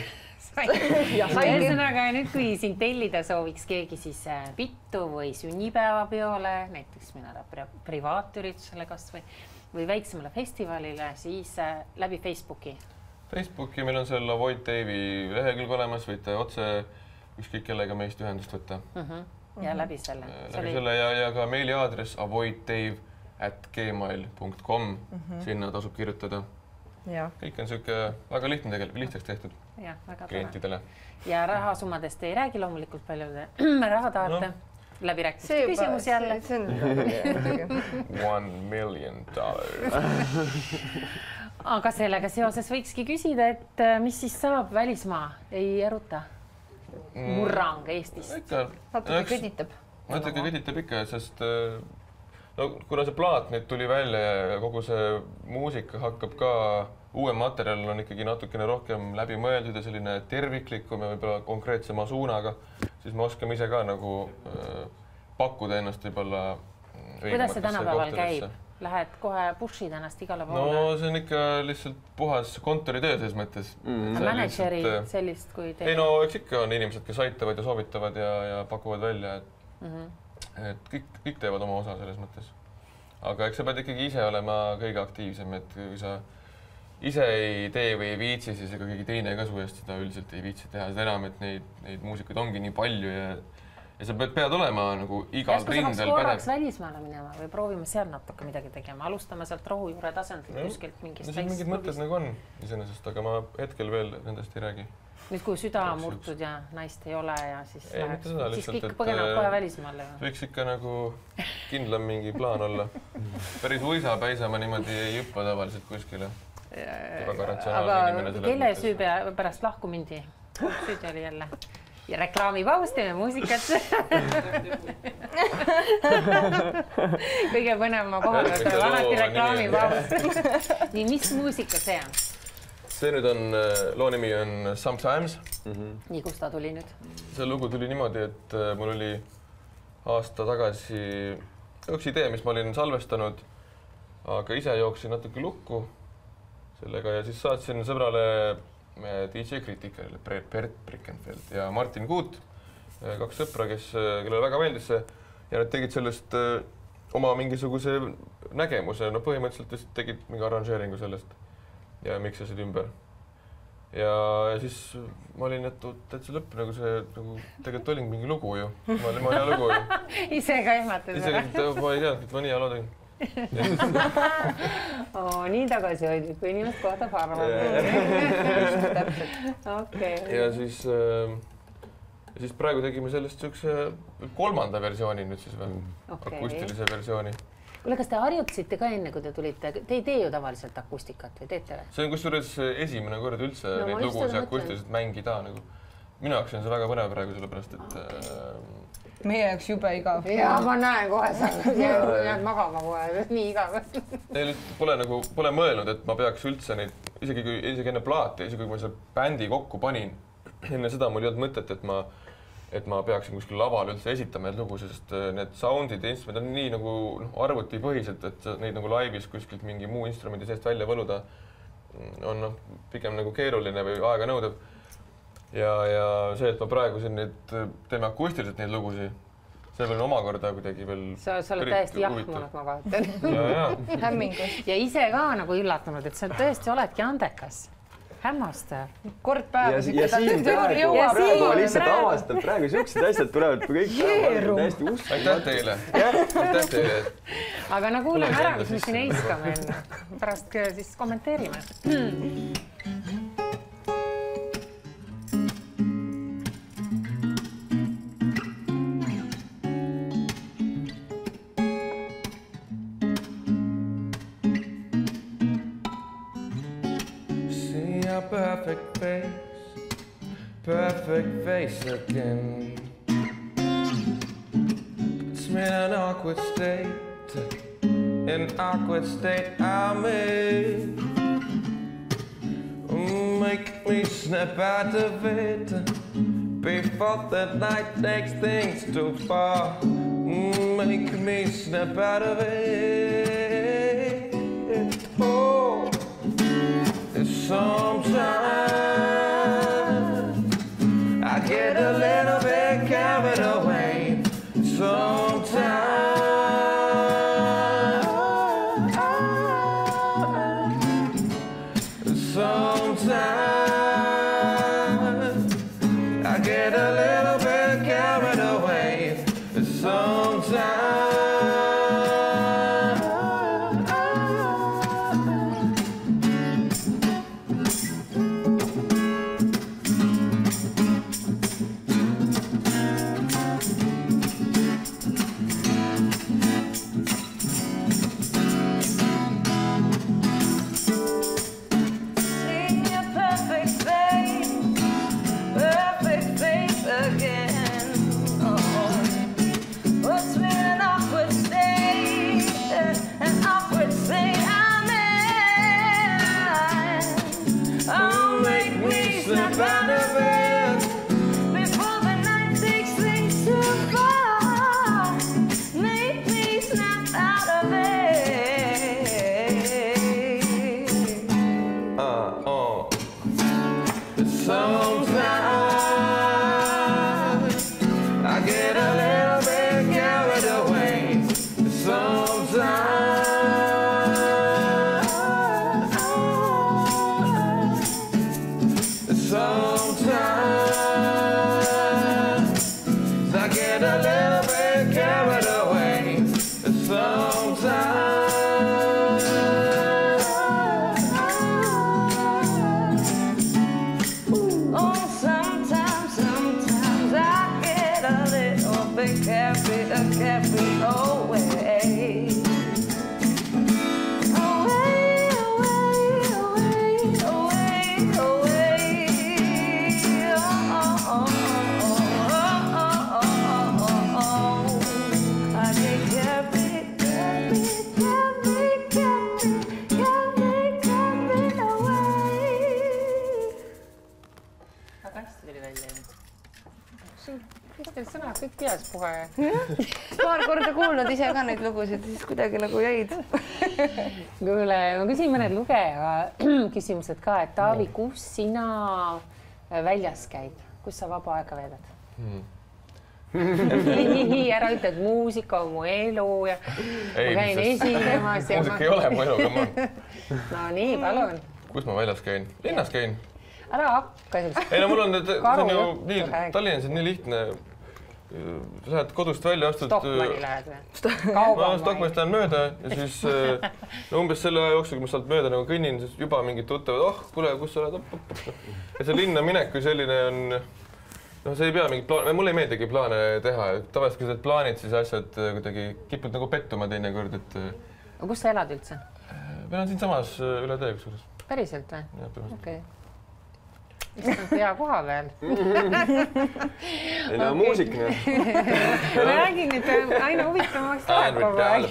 Speaker 1: Ühesõnaga, nüüd kui sind tellida sooviks keegi siis pittu või sünnipäevapeole, näiteks mina ta privaatüritusele kas või, või väiksemale festivalile, siis läbi Facebooki.
Speaker 5: Facebooki meil on seal Avoid Dave'i lehekülg olemas, võite otse ükskõik kellega meist ühendust võtta.
Speaker 1: Mm-hmm. Ja läbi selle.
Speaker 5: Läbi selle ja, ja ka meili aadress avoiddave at gmail punkt com. Mm-hmm. Sinna tasub kirjutada.
Speaker 4: Ja.
Speaker 5: Kõik on siuke väga lihtne tegelikult, lihtsaks tehtud
Speaker 1: ja, väga
Speaker 5: klientidele.
Speaker 1: Ja rahasummadest ei räägi loomulikult palju raha tahate. No. Läbi rääkida küsimus jälle.
Speaker 4: See on
Speaker 5: One million dollars.
Speaker 1: Aga sellega seoses võikski küsida, et mis siis saab välismaa? Ei eruta? Murrang Eestist.
Speaker 5: Ikka.
Speaker 4: Natuke kõditab.
Speaker 5: Natuke kõditab ikka, sest no, kuna see plaat nüüd tuli välja ja kogu see muusika hakkab ka, uue materjal on ikkagi natukene rohkem läbi mõeldud ja selline terviklikum ja võib-olla konkreetsema suunaga, siis me oskame ise ka nagu äh, pakkuda ennast võib-olla
Speaker 1: kuidas see tänapäeval käib? Lähed kohe pushid ennast igale poole?
Speaker 5: No see on ikka lihtsalt puhas kontoritöö selles mõttes.
Speaker 1: Mm. Manageri sellist kui teie?
Speaker 5: Ei no eks ikka on inimesed, kes aitavad ja soovitavad ja, ja pakuvad välja, et, mm-hmm. et kõik, kõik teevad oma osa selles mõttes. Aga eks sa pead ikkagi ise olema kõige aktiivsem, et kui sa ise ei tee või ei viitsi, siis ega keegi teine ka su eest seda üldiselt ei viitsi teha. Seda enam, et neid, neid muusikuid ongi nii palju ja ja sa pead, pead olema nagu igal
Speaker 1: Jäsku
Speaker 5: rindel
Speaker 1: pädev. Korraks välismaale minema või proovime seal natuke midagi tegema. Alustame sealt rohujuure tasandil no, kuskilt mingist
Speaker 5: no, mingid mõtted nagu on iseenesest, aga ma hetkel veel nendest ei räägi.
Speaker 1: nüüd kui süda on murtud ja naist ei ole ja siis
Speaker 5: ei,
Speaker 1: läheks,
Speaker 5: seda,
Speaker 1: siis
Speaker 5: lihtsalt,
Speaker 1: ikka põgeneb kohe välismaale.
Speaker 5: Võiks ikka nagu kindlam mingi plaan olla. Päris uisa päisama niimoodi ei hüppa tavaliselt kuskile.
Speaker 1: Aga kelle süü pärast lahku mindi? Süüdi oli jälle. Ja reklaamipaus, teeme muusikat. Kõige põnevama koha pealt on alati reklaamipaus. Nii, mis muusika see on?
Speaker 5: See nüüd on, loo nimi on Sometimes.
Speaker 1: Nii, kus ta tuli nüüd?
Speaker 5: See lugu tuli niimoodi, et mul oli aasta tagasi üks idee, mis ma olin salvestanud, aga ise jooksin natuke lukku sellega ja siis saatsin sõbrale D J Criticarile, Bert Brickenfeld ja Martin Kuut, kaks sõpra, kes, kellele väga meeldis see ja nad tegid sellest oma mingisuguse nägemuse, no põhimõtteliselt tegid mingi arranžeeringu sellest ja miksasid ümber. Ja siis ma olin, et täitsa lõpp, nagu see, nagu tegelikult olin mingi lugu ju. Ma olin hea lugu ju.
Speaker 1: Ise ka ehmatad
Speaker 5: Ise, ma ei teadnud, et ma nii hea loo tegin.
Speaker 1: Oh, nii tagasi hoidlik, kui inimest kohtab harva. Okay.
Speaker 5: Ja siis, ja siis praegu tegime sellest siukse kolmanda versiooni nüüd siis veel, okay. Akustilise versiooni.
Speaker 1: Kuule, kas te harjutasite ka enne, kui te tulite? Te ei tee ju tavaliselt akustikat või teete või?
Speaker 5: See on kusjuures esimene kord üldse no, neid lugusid akustiliselt mängida. Nagu. Minu jaoks on see väga põnev praegu sellepärast, et... Äh...
Speaker 4: Meie jaoks jube igav.
Speaker 1: Jaa, ma näen kohe sa jääd magama kohe, nii igav.
Speaker 5: Neil pole, nagu, pole mõelnud, et ma peaks üldse neid, isegi, kui, isegi enne plaati, isegi kui ma selle bändi kokku panin, enne seda mul ei olnud mõtet, et ma et ma peaksin kuskil laval üldse esitama need lugusid, sest need soundid ja instrumendid on nii nagu arvutipõhiselt, et neid nagu laivis kuskilt mingi muu instrumendi seest välja võluda on no, pigem nagu keeruline või aega nõudev. Ja, ja see, et ma praegu siin neid, teeme akustiliselt neid lugusid, see veel omakorda kuidagi veel...
Speaker 1: Sa, sa oled täiesti jahmunud, ma vaatan.
Speaker 5: Ja, ja.
Speaker 4: Hämmingus.
Speaker 1: Ja ise ka nagu üllatunud, et sa tõesti oledki andekas. Hämmastav.
Speaker 4: Kord päevas
Speaker 3: ja, ja siin praegu, praegu lihtsalt avastab, praegu siuksed asjad tulevad kõik täiesti usk.
Speaker 5: Aitäh teile. Aitäh teile.
Speaker 1: Aga no kuuleme ära, mis me siin heiskame enne. Pärast siis kommenteerime.
Speaker 2: Perfect face, perfect face again. Puts me in an awkward state, an awkward state I'm in. Make me snap out of it before the night takes things too far. Make me snap out of it. Oh. Sometimes I get a little bit carried away. Sometimes Sometimes I get a little bit carried away. Sometimes
Speaker 1: kohe.
Speaker 4: Paar korda kuulnud ise ka neid lugusid, siis kuidagi nagu jäid.
Speaker 1: Kuule, ma küsin mõned lugeja küsimused ka, et Taavi, kus sina väljas käid? Kus sa vaba aega veedad? Hmm. Ära ütle, et muusika on mu elu ja ei, ma käin esinemas.
Speaker 5: Muusika ei ole mu elu, aga ma...
Speaker 1: No nii, palun.
Speaker 5: Kus ma väljas käin? Linnas käin.
Speaker 1: Ära hakka.
Speaker 5: Ei no mul on, see on ju nii, Tallinnas on nii lihtne. Sa lähed kodust välja, astud...
Speaker 1: Stockmanni lähed või?
Speaker 5: Ma Stockmannist lähen mööda ja siis no umbes selle jooksul, kui ma sealt mööda nagu kõnnin, siis juba mingid tuttavad, oh, kuule, kus sa oled? Ja see linna minek kui selline on... No see ei pea mingit plaan, mulle ei meeldigi plaane teha. Tavaliselt, kui sa teed plaanid, siis asjad kuidagi kipud nagu pettuma teine kord, et...
Speaker 1: Kus sa elad üldse?
Speaker 5: Meil on siin samas üle tee kusjuures.
Speaker 1: Päriselt või?
Speaker 5: Jah, päriselt.
Speaker 1: Okei. Issand, hea koha veel.
Speaker 3: Ei no muusik, noh.
Speaker 1: Ma räägin nüüd aina huvitavamaks tuleb kogu aeg.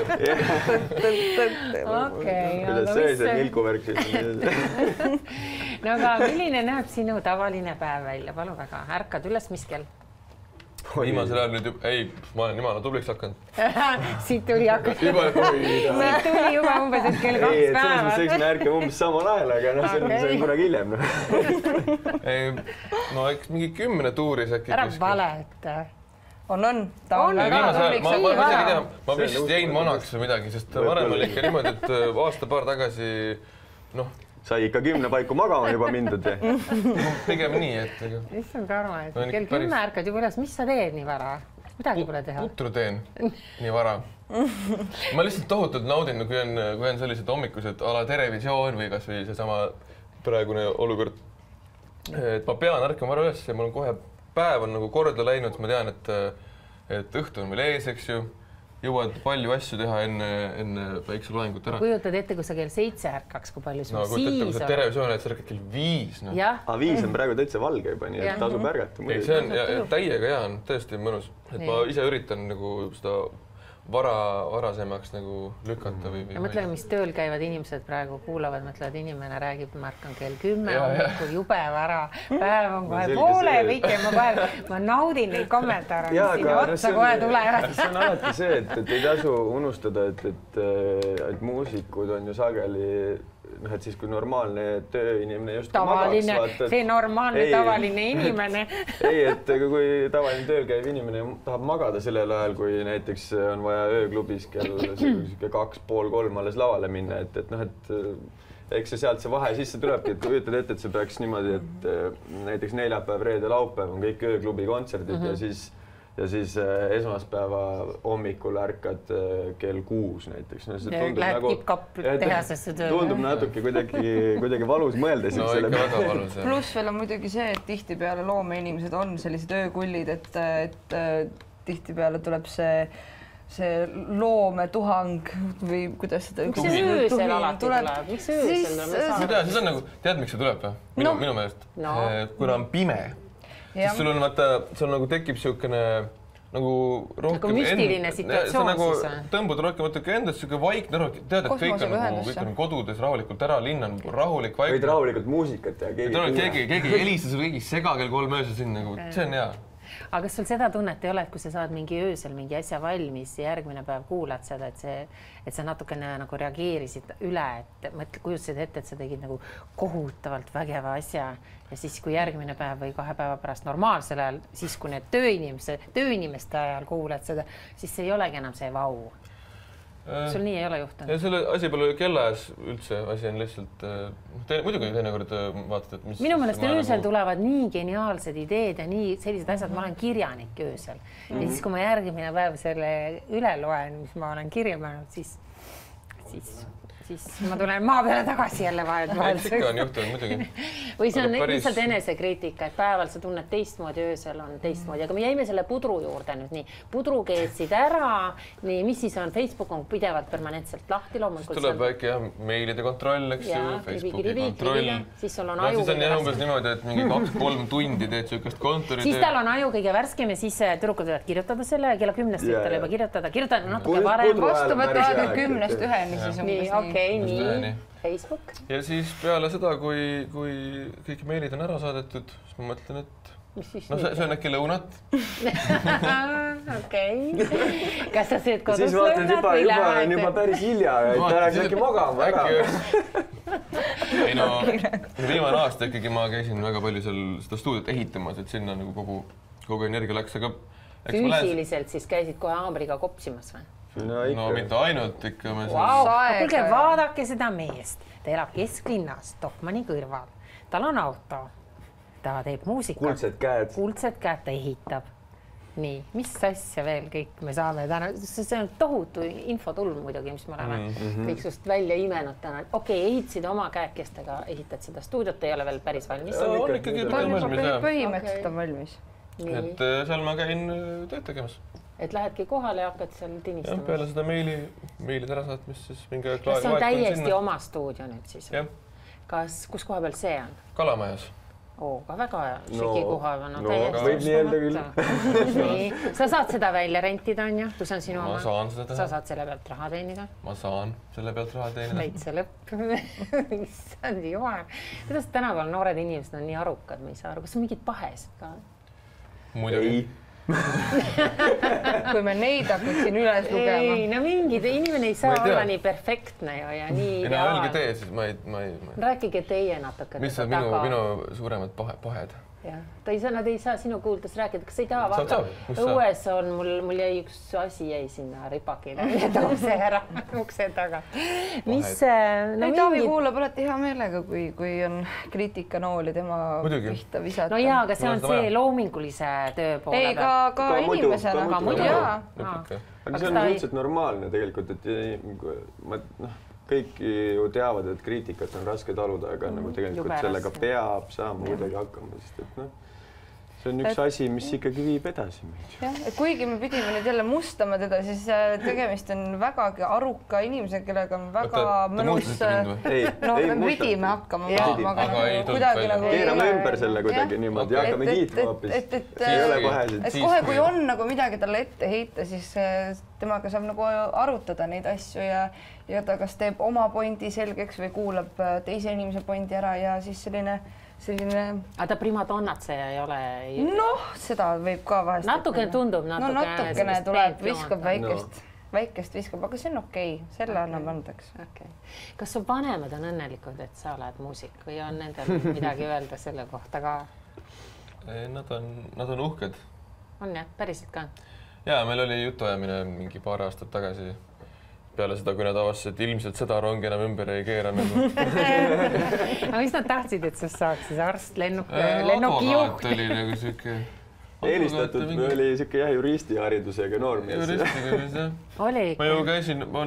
Speaker 1: Okei.
Speaker 3: Kuidas see see milkuvärk siis?
Speaker 1: No aga milline näeb sinu tavaline päev välja? Palun väga, ärkad üles, mis kell?
Speaker 5: Viimasel ajal nüüd, ei, ma olen jumala tubliks hakanud.
Speaker 1: Siit tuli hakanud.
Speaker 5: Siit
Speaker 1: tuli juba umbes, et kell kaks päeva.
Speaker 3: Selles mõttes me ärkame umbes samal ajal, aga no see on kunagi hiljem.
Speaker 5: No eks mingi kümne tuuris äkki.
Speaker 1: Ära valeta.
Speaker 4: On, on. Ta on
Speaker 5: väga tubliks. Ma isegi teha, ma vist jäin vanaks või midagi, sest varem oli ikka niimoodi, et aasta-paar tagasi, noh,
Speaker 3: sai ikka kümne paiku magama juba mindud või?
Speaker 5: Pigem nii, et...
Speaker 1: Issand karma, et kell kümme ärkad juba üles, mis sa teed nii vara? Midagi pole teha.
Speaker 5: Putru teen nii vara. Ma lihtsalt tohutult naudin, kui on, kui on sellised hommikused ala televisioon või kas või seesama praegune olukord. Et ma pean ärkama vara üles ja mul on kohe päev on nagu korda läinud, siis ma tean, et, et õhtu on veel ees, eks ju. Jõuad palju asju teha enne, enne päikseloengut ära.
Speaker 1: Kujutad ette, kui sa kell seitse ärkaks, kui palju sul
Speaker 5: no,
Speaker 1: siis
Speaker 5: ette, kui sa televisioon, et sa ärkad kell viis. No.
Speaker 3: Aga viis on praegu täitsa valge juba, nii et tasub ärgata.
Speaker 5: Ei, see on ja, ja täiega hea on, tõesti mõnus. Et ma ise üritan nagu seda vara, varasemaks nagu lükata või... või
Speaker 1: mõtlen, mis tööl käivad inimesed praegu kuulavad, mõtlevad, inimene räägib, ma ärkan kell kümme, kui jube vara, päev on kohe poole kõik ja ma kohe, ma naudin neid kommentaare, mis sinna otsa kohe tulevad.
Speaker 3: See on alati see, et, et ei tasu unustada, et, et, et muusikud on ju sageli, noh, et siis kui normaalne tööinimene just
Speaker 1: tavaline,
Speaker 3: magaks,
Speaker 1: see normaalne ei, tavaline inimene.
Speaker 3: Ei, et kui tavaline tööl käiv inimene tahab magada sellel ajal, kui näiteks on vaja ööklubis kell kaks, pool, kolm alles lavale minna, et, et noh, et eks see sealt see vahe sisse tulebki, et kui ütled ette, et see peaks niimoodi, et näiteks neljapäev, reede, laupäev on kõik ööklubi kontserdid mm -hmm. ja siis ja siis äh, esmaspäeva hommikul ärkad äh, kell kuus näiteks. No, see tundub
Speaker 1: Lähed
Speaker 3: nagu,
Speaker 1: tippkapp tehasesse tööle.
Speaker 3: Tundub natuke kuidagi, kuidagi valus mõelda.
Speaker 5: No ikka väga valus.
Speaker 4: Pluss veel on muidugi see, et tihtipeale loomeinimesed on sellised öökullid, et, et, et tihtipeale tuleb see see loometuhang või kuidas seda...
Speaker 1: Miks see öösel alati tuleb? Miks see öösel tuleb?
Speaker 5: Ma tean, siis on nagu, tead, miks see tuleb või? Minu, no. minu meelest. No. Kuna on pime. Siis sul on, vaata, sul nagu tekib siukene nagu rohkem...
Speaker 1: Nagu müstiline situatsioon
Speaker 5: nagu
Speaker 1: siis on.
Speaker 5: Tõmbud rohkem, vaata endast siuke vaikne, tead, et kõik on, nagu, kõik on kodudes rahulikult ära, linn on rahulik, vaikne.
Speaker 3: Võid rahulikult muusikat ja keegi...
Speaker 5: Keegi, keegi helistas või keegi sega kell kolm öösel siin, nagu, see on hea.
Speaker 1: Aga kas sul seda tunnet ei ole, et kui sa saad mingi öösel mingi asja valmis ja järgmine päev kuulad seda, et see, et sa natukene nagu reageerisid üle, et mõtle, kujutasid ette, et sa tegid nagu kohutavalt vägeva asja ja siis, kui järgmine päev või kahe päeva pärast normaalsel ajal, siis kui need tööinimese, tööinimeste ajal kuulad seda, siis see ei olegi enam see vau. Sul nii ei ole juhtunud?
Speaker 5: Ja selle asi pole kellajas üldse, asi on lihtsalt, teine, muidugi teinekord vaatad, et mis...
Speaker 1: Minu meelest öösel nagu... tulevad nii geniaalsed ideed ja nii sellised asjad, ma olen kirjanik öösel. Mm -hmm. Ja siis, kui ma järgmine päev selle üle loen, mis ma olen kirjanud, siis, siis, siis ma tulen maa peale tagasi jälle vahel.
Speaker 5: Eks ikka on juhtunud muidugi.
Speaker 1: Või see on päris... lihtsalt enesekriitika, et päeval sa tunned teistmoodi, öösel on teistmoodi. Aga me jäime selle pudru juurde nüüd nii. Pudru keetsid ära, nii, mis siis on? Facebook on pidevalt permanentselt lahti loomulikult.
Speaker 5: Tuleb väike jah, meilide kontroll, eks ju, Facebooki kontroll.
Speaker 1: Siis sul on
Speaker 5: aju... No, siis on jah umbes niimoodi, et mingi kaks-kolm tundi teed siukest kontori...
Speaker 1: Siis tal on aju kõige värskem ja siis tüdrukud võivad kirjutada selle, kella kümnest võib talle juba kirjutada. Kirjutada natuke varem.
Speaker 4: Vastu võtta kümnest üheni siis
Speaker 1: umbes nii. Okei, nii. Facebook.
Speaker 5: Ja siis peale seda, kui, kui kõik meilid on ära saadetud, siis ma mõtlen, et
Speaker 1: mis siis
Speaker 5: no see, see on äkki lõunat.
Speaker 1: Okei. Kas sa sööd kodus
Speaker 3: siis vaatad juba, juba on juba päris hilja, et ta läheks äkki magama ära.
Speaker 5: Ei no, viimane aasta ikkagi ma käisin väga palju seal seda stuudiot ehitamas, et sinna nagu kogu, kogu energia läks, aga
Speaker 1: füüsiliselt siis käisid kohe haamriga kopsimas või?
Speaker 5: No, no mitte ainult ikka.
Speaker 1: Wow. Kuulge, vaadake seda meest. Ta elab kesklinnas Stockmanni kõrval. Tal on auto. Ta teeb muusikat.
Speaker 3: Kuldsed käed.
Speaker 1: Kuldsed käed ta ehitab. Nii, mis asja veel kõik me saame täna? See on tohutu infotulm muidugi, mis me oleme mm -hmm. kõik sust välja imenud täna. Okei, okay, ehitasid oma käekestega, ehitad seda stuudiot, ei ole veel päris valmis.
Speaker 5: No, on ikkagi
Speaker 4: põhimõtteliselt on valmis.
Speaker 5: Nii. Et seal ma käin tööd tegemas.
Speaker 1: Et lähedki kohale ja hakkad seal tinistama.
Speaker 5: Ja, peale seda meili, meilid ära saatmist, siis mingi aeg
Speaker 1: kas see on täiesti oma stuudio nüüd siis?
Speaker 5: Jah.
Speaker 1: Kas, kus koha peal see on?
Speaker 5: Kalamajas.
Speaker 1: Oo, ka väga šiki koha.
Speaker 3: No, võib nii öelda küll.
Speaker 1: Nii, sa saad seda välja rentida, on ju? Tu see on sinu oma?
Speaker 5: Ma saan seda teha.
Speaker 1: Sa saad selle pealt raha teenida?
Speaker 5: Ma saan selle pealt raha teenida.
Speaker 1: Leidse lõpp. Issand jumal. Kuidas tänapäeval noored inimesed on nii arukad, ma ei saa aru. Kas on mingid pahes ka?
Speaker 5: Muidugi.
Speaker 4: Kui me neid hakkaksin üles lugema.
Speaker 1: Ei, no mingid inimene ei saa olla nii perfektne ja, ja nii
Speaker 5: ideaalne. Ei no öelge tee, siis ma ei... Ma ei, ma ei.
Speaker 1: Rääkige teie natuke.
Speaker 5: Mis on minu, minu suuremad pahe, pahed?
Speaker 1: Ja, ta ei saa, nad ei saa sinu kuuldes rääkida. Kas ei taha vaata? Õues on mul, mul jäi üks asi jäi sinna ripakile. Toob see ära ukse taga. Mis...
Speaker 4: No, ei, Taavi kuulab alati hea meelega, kui, kui on kriitikanooli tema pihta visata.
Speaker 1: No jaa, aga see on see loomingulise töö poole.
Speaker 4: Ei, ka, ka inimesena.
Speaker 1: Ka muidu.
Speaker 3: Aga see on üldselt normaalne tegelikult, et ma... Kõik ju teavad, et kriitikat on raske taluda, aga nagu tegelikult sellega peab saama kuidagi hakkama, sest et noh, see on üks asi, mis ikkagi viib edasi meid.
Speaker 4: Jah, et kuigi me pidime nüüd jälle mustama teda, siis tegemist on vägagi aruka inimese, kellega on väga mõnus... No me pidime hakkama mustama, aga kuidagi nagu...
Speaker 3: Keerame ümber selle kuidagi niimoodi ja hakkame kiitma hoopis. Ei ole pahesid.
Speaker 4: Et kohe, kui on nagu midagi talle ette heita, siis temaga saab nagu arutada neid asju ja ja ta kas teeb oma pointi selgeks või kuulab teise inimese pointi ära ja siis selline, selline...
Speaker 1: Aga ta primadonnatseja ei ole...
Speaker 4: Noh, seda võib ka vahest...
Speaker 1: Natuke tundub,
Speaker 4: natukene... No natukene tuleb, viskab väikest, väikest viskab, aga see on okei, selle annab andeks.
Speaker 1: Kas su vanemad on õnnelikud, et sa oled muusik või on nendel midagi öelda selle kohta ka?
Speaker 5: Nad on, nad on uhked.
Speaker 1: On jah, päriselt ka?
Speaker 5: Jaa, meil oli jutuajamine mingi paar aastat tagasi. Peale seda, kui nad avastasid, et ilmselt seda rongi enam ümber ei keera nagu.
Speaker 1: Aga mis nad tahtsid, et sest saaks siis arst, lennuki juht?
Speaker 5: oli nagu siuke...
Speaker 3: Eelistatud oli siuke jah, juristiharidusega noormees.
Speaker 5: Juristiga vist jah.
Speaker 1: Oli ikka.
Speaker 5: Ma ju käisin, ma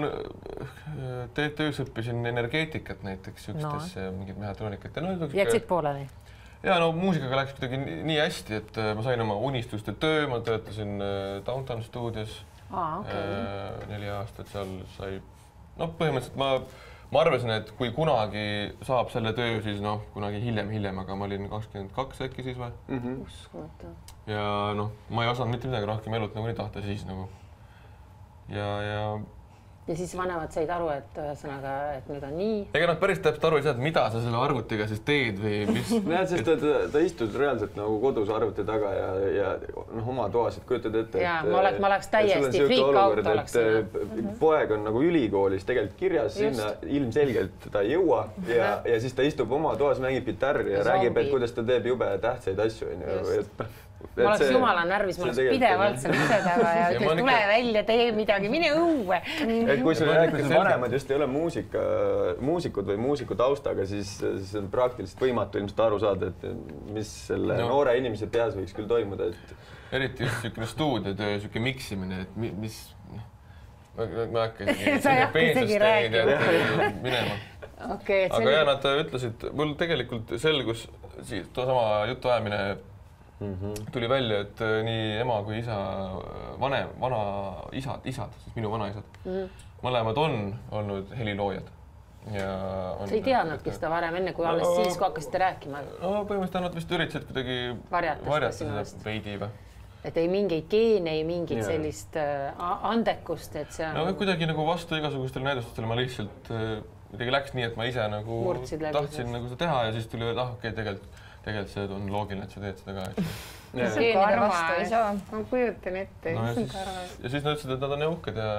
Speaker 5: T T Üs õppisin energeetikat näiteks, siukestesse ja mingid mehhatroonikat.
Speaker 1: Jätsid pooleli?
Speaker 5: Ja no muusikaga läks kuidagi nii hästi, et ma sain oma unistuste töö, ma töötasin Downtown stuudios.
Speaker 1: Aa, okay.
Speaker 5: Neli aastat seal sai, noh, põhimõtteliselt ma, ma arvasin, et kui kunagi saab selle töö, siis noh, kunagi hiljem, hiljem, aga ma olin kakskümmend kaks äkki siis või?
Speaker 1: Mm-hmm. Uskumata.
Speaker 5: Ja noh, ma ei osanud mitte midagi rohkem elult nagu nii tahta siis nagu. Ja, ja...
Speaker 1: Ja siis vanemad said aru, et ühesõnaga, et nüüd on nii.
Speaker 5: Ega nad päris täpselt aru ei saa, et mida sa selle arvutiga siis teed või mis?
Speaker 3: Näed, sest ta, ta istud reaalselt nagu kodus arvuti taga ja, ja noh, oma toasid kujutad ette.
Speaker 1: Ja, ma oleks, ma oleks täiesti freak out oleks.
Speaker 3: Poeg on nagu ülikoolis tegelikult kirjas sinna, ilmselgelt ta ei jõua ja, ja siis ta istub oma toas, mängib gitarri ja räägib, et kuidas ta teeb jube tähtsaid asju.
Speaker 1: Ma oleks jumala närvis, ma oleks pidevalt seal ise taga ja ütles, tule välja, tee midagi, mine õue.
Speaker 3: Et kui sul vanemad just ei ole muusika, muusikud või muusiku taustaga, siis, siis on praktiliselt võimatu ilmselt aru saada, et mis selle no. noore inimese peas võiks küll toimuda. Et...
Speaker 5: Eriti just niisugune stuudiotöö, niisugune miksimine, et mis... Ma, ma hakkasin
Speaker 1: sa ei hakka isegi rääkima.
Speaker 5: Minema.
Speaker 1: Okay,
Speaker 5: aga jah, nad ütlesid, mul tegelikult selgus siis too sama jutuajamine Mm-hmm. tuli välja, et nii ema kui isa, vanem, vana isad, isad, siis minu vanaisad, mm-hmm. mõlemad on olnud heliloojad. Ja on,
Speaker 1: sa ei teadnudki seda varem, enne kui alles no, siis, kui hakkasite rääkima?
Speaker 5: No põhimõtteliselt nad vist üritasid kuidagi varjata seda veidi või.
Speaker 1: Et ei mingeid geene, ei mingit ja. sellist uh, andekust, et see on...
Speaker 5: No kuidagi nagu vastu igasugustele näidustustele ma lihtsalt uh, kuidagi läks nii, et ma ise nagu tahtsin nagu seda teha ja siis tuli, et ah, okei, okay, tegelikult tegelikult see on loogiline, et sa teed seda ka.
Speaker 4: Geenide vastu ei saa.
Speaker 1: Ma kujutan ette.
Speaker 5: No, ja, siis, ja siis nad ütlesid, et nad on uhked ja...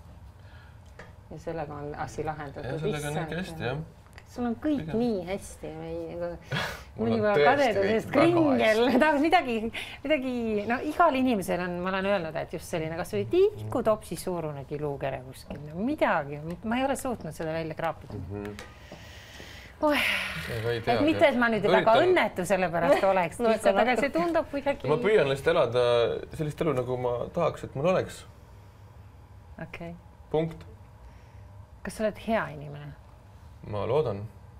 Speaker 1: Ja sellega on asi lahendatud.
Speaker 5: Ja sellega on ikka hästi, jah.
Speaker 1: Sul on kõik Pigem. Nii hästi. Mul on juba kadedusest kringel. Tahaks midagi, midagi, no igal inimesel on, ma olen öelnud, et just selline, kas või tiku topsi suurunegi luukere kuskil. Midagi, ma ei ole suutnud seda välja kraapida. Mm-hmm. Oh, et mitte, et ma nüüd Üritan... väga õnnetu selle pärast oleks, no, lihtsalt, aga see tundub kuidagi...
Speaker 5: Ma püüan lihtsalt elada sellist elu, nagu ma tahaks, et mul oleks.
Speaker 1: Okay.
Speaker 5: Punkt.
Speaker 1: Kas sa oled hea inimene?
Speaker 5: Ma loodan.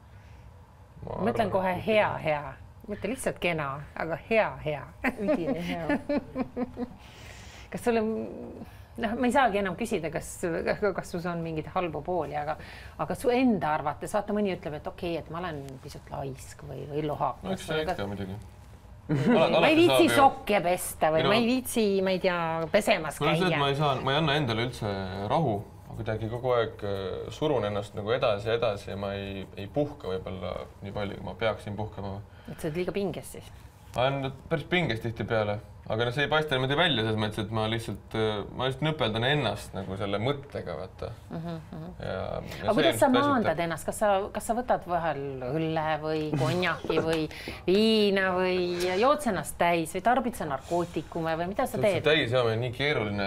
Speaker 1: Ma mõtlen kohe hea, hea. Mitte lihtsalt kena, aga hea, hea.
Speaker 4: Üdini hea.
Speaker 1: Kas sulle... noh, ma ei saagi enam küsida, kas, kas sus on mingid halbu pooli, aga, aga su enda arvates, vaata mõni ütleb, et okei, okay, et ma olen pisut laisk või, või lohakas.
Speaker 5: No, eks see ikka muidugi.
Speaker 1: Ma ei viitsi sokke pesta või ma ei viitsi, ma ei tea, pesemas käia.
Speaker 5: Ma ei saa, ma ei anna endale üldse rahu. Ma kuidagi kogu aeg surun ennast nagu edasi ja edasi ja ma ei, ei puhka võib-olla nii palju, kui ma peaksin puhkama.
Speaker 1: Et sa oled liiga pinges siis?
Speaker 5: Ma olen päris pinges tihti peale. Aga no see ei paista niimoodi välja selles mõttes, et ma lihtsalt, ma lihtsalt nüpeldan ennast nagu selle mõttega, vaata.
Speaker 1: Mm-hmm.
Speaker 5: Ja, ja
Speaker 1: aga kuidas sa maandad ennast? Kas sa, kas sa võtad vahel õlle või konjaki või viina või jood ennast täis või tarbid sa narkootikume või mida sa teed?
Speaker 5: See täis jaam on nii keeruline.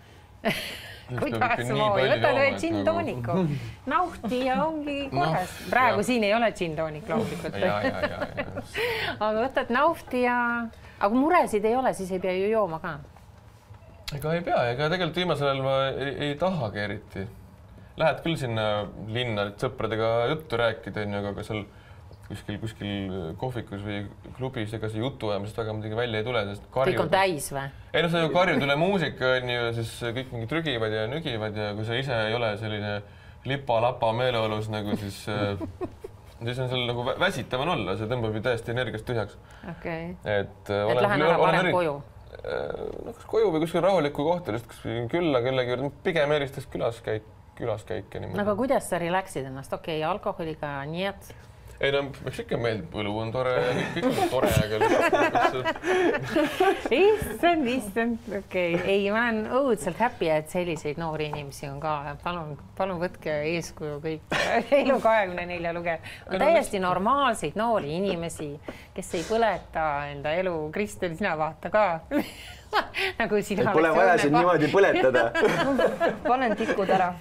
Speaker 1: Kuidas mooi? Võtad ühe džintooniku. Nauhti ja ongi korras. Praegu siin ei ole džintoonik loomulikult.
Speaker 5: Ja, ja, ja, ja.
Speaker 1: Aga võtad nauhti ja... Aga muresid ei ole, siis ei pea ju jooma ka.
Speaker 5: Ega ei pea, ega tegelikult viimasel ajal ma ei, ei tahagi eriti. Lähed küll sinna linna sõpradega juttu rääkida, aga seal kuskil, kuskil kohvikus või klubis, ega see jutu ajamisest väga midagi välja ei tule. Karjud...
Speaker 1: Kõik on täis või?
Speaker 5: Ei, no sa ju karjud üle muusika, on ju, siis kõik mingi trügivad ja nügivad ja kui sa ise ei ole selline lipa-lapa meeleolus, nagu siis... siis on seal nagu väsitav on olla, see tõmbab ju täiesti energiast tühjaks.
Speaker 1: Okay.
Speaker 5: Et,
Speaker 1: et olen, lähen ära parem eri... koju?
Speaker 5: No, kas koju või kuskil rahulikku kohta, kas külla kellegi juurde, pigem eelistas külaskäik, külaskäike.
Speaker 1: Aga kuidas sa relaxid ennast? Okei, okay, alkoholiga nii et...
Speaker 5: Ei, no, eks ikka meeldib, õlu on tore, kõik on tore, aga...
Speaker 1: Issand, issand, okei. Okay. Ei, ma olen õudselt happy, et selliseid noori inimesi on ka. Palun, palun võtke eeskuju kõik elu kahekümne nelja luge. On täiesti normaalseid noori inimesi, kes ei põleta enda elu. Kristel, sina vaata ka. Nagu sina
Speaker 3: pole vaja siin niimoodi põletada.
Speaker 4: Panen tikud ära.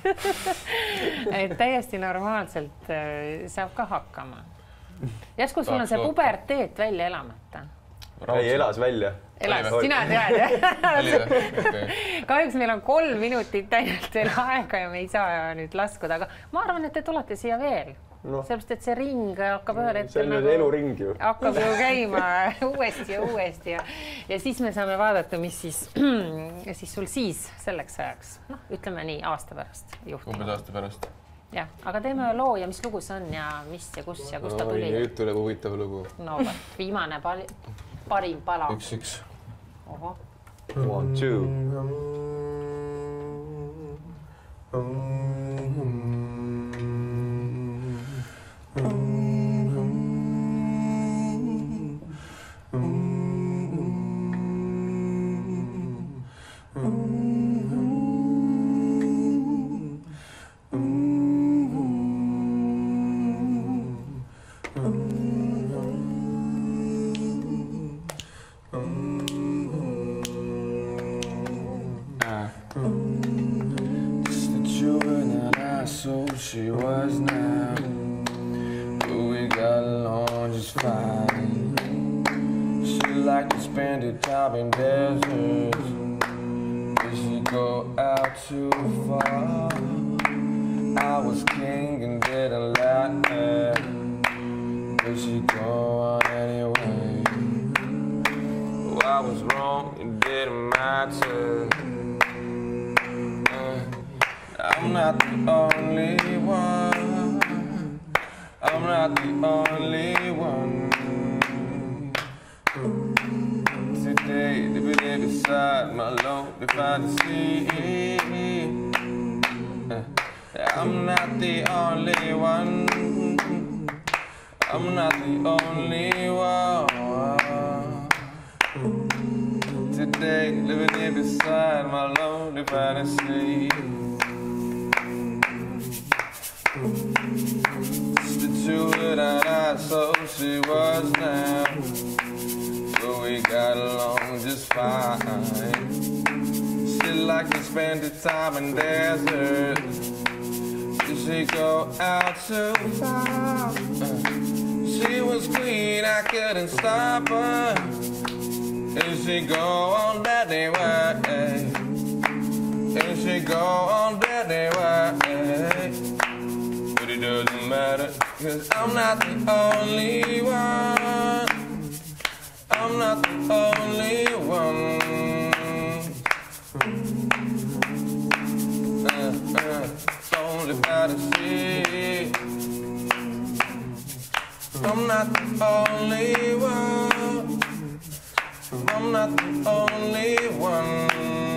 Speaker 1: Et täiesti normaalselt saab ka hakkama. Järsku sul on see puberteet välja elamata.
Speaker 3: Ei, elas välja.
Speaker 1: Elas, sina tead, jah? Kahjuks meil on kolm minutit ainult veel aega ja me ei saa nüüd laskuda, aga ma arvan, et te tulete siia veel. No. Sellepärast, et see ring hakkab ühel hetkel
Speaker 3: see on nagu, eluring ju.
Speaker 1: Hakkab ju käima uuesti ja uuesti ja, ja siis me saame vaadata, mis siis, ja siis sul siis selleks ajaks, noh, ütleme nii aasta pärast juhtuma.
Speaker 5: Umbes aasta pärast.
Speaker 1: Jah, aga teeme loo ja mis lugu see on ja mis ja kus ja kus ta tuli.
Speaker 5: No, nüüd tuleb huvitav lugu.
Speaker 1: No, viimane pal parim pala.
Speaker 5: Üks, üks.
Speaker 1: Oho.
Speaker 3: One, two.
Speaker 2: She was now, but we got along just fine. She liked to spend her time in deserts. Did she go out too far? I was king and didn't like her. Did she go on anyway? Oh, I was wrong, it didn't matter. I'm not the only one. I'm not the only one. Today, they be there beside my lonely fantasy. I'm not the only one. I'm not the only one today living here beside my lonely fantasy. Just the two without eyes, so she was now, but we got along just fine. She liked to spend the time in deserts. Did she go out too far? She was queen, I couldn't stop her. Did she go on that way? Did she go on that way? But it doesn't matter, cause I'm not the only one. I'm not the only one. Uh, uh, only fantasy. I'm not the only one. I'm not the only one.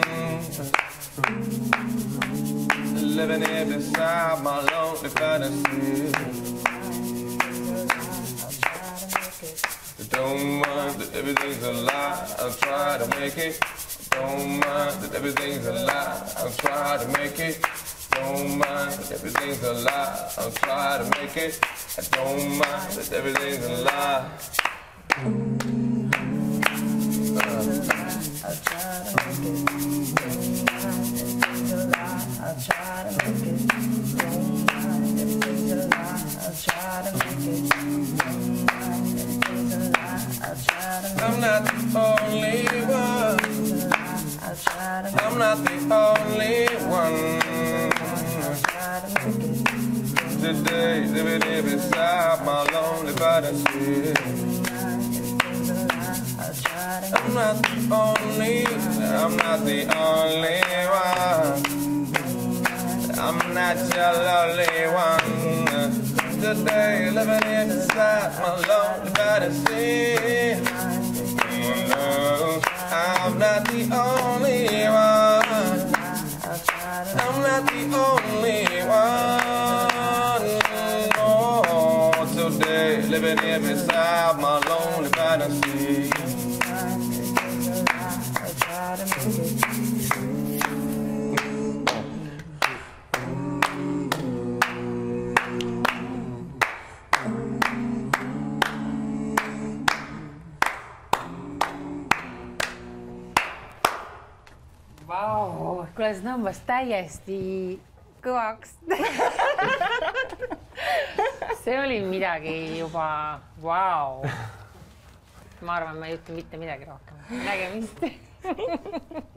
Speaker 2: Living here beside my lonely fantasy. Don't mind that everything's a lie, I'll try to make it. Don't mind that everything's a lie, I'll try to make it. Don't mind that everything's a lie, I'll try to make it. I don't mind that everything's a lie. I'll try to make it. Don't mind everything's a lie, I'll try to make it. Don't mind everything's a lie, I'll try to make it. Don't mind everything's a lie, I'll try to make it. I'm not the only one. I'm not the only one. Today, living here beside my lonely fantasy. I'm not the only, I'm not the only one. I'm not your lonely one. Today, living here beside my lonely fantasy. No, I'm not the only one. I'm not the only one. No, today, living here beside my lonely fantasy.
Speaker 1: Vau, kuule, see tõmbas täiesti kõvaks. See oli midagi juba, vau. Ma arvan, ma ei ütle mitte midagi rohkem. Nägemist.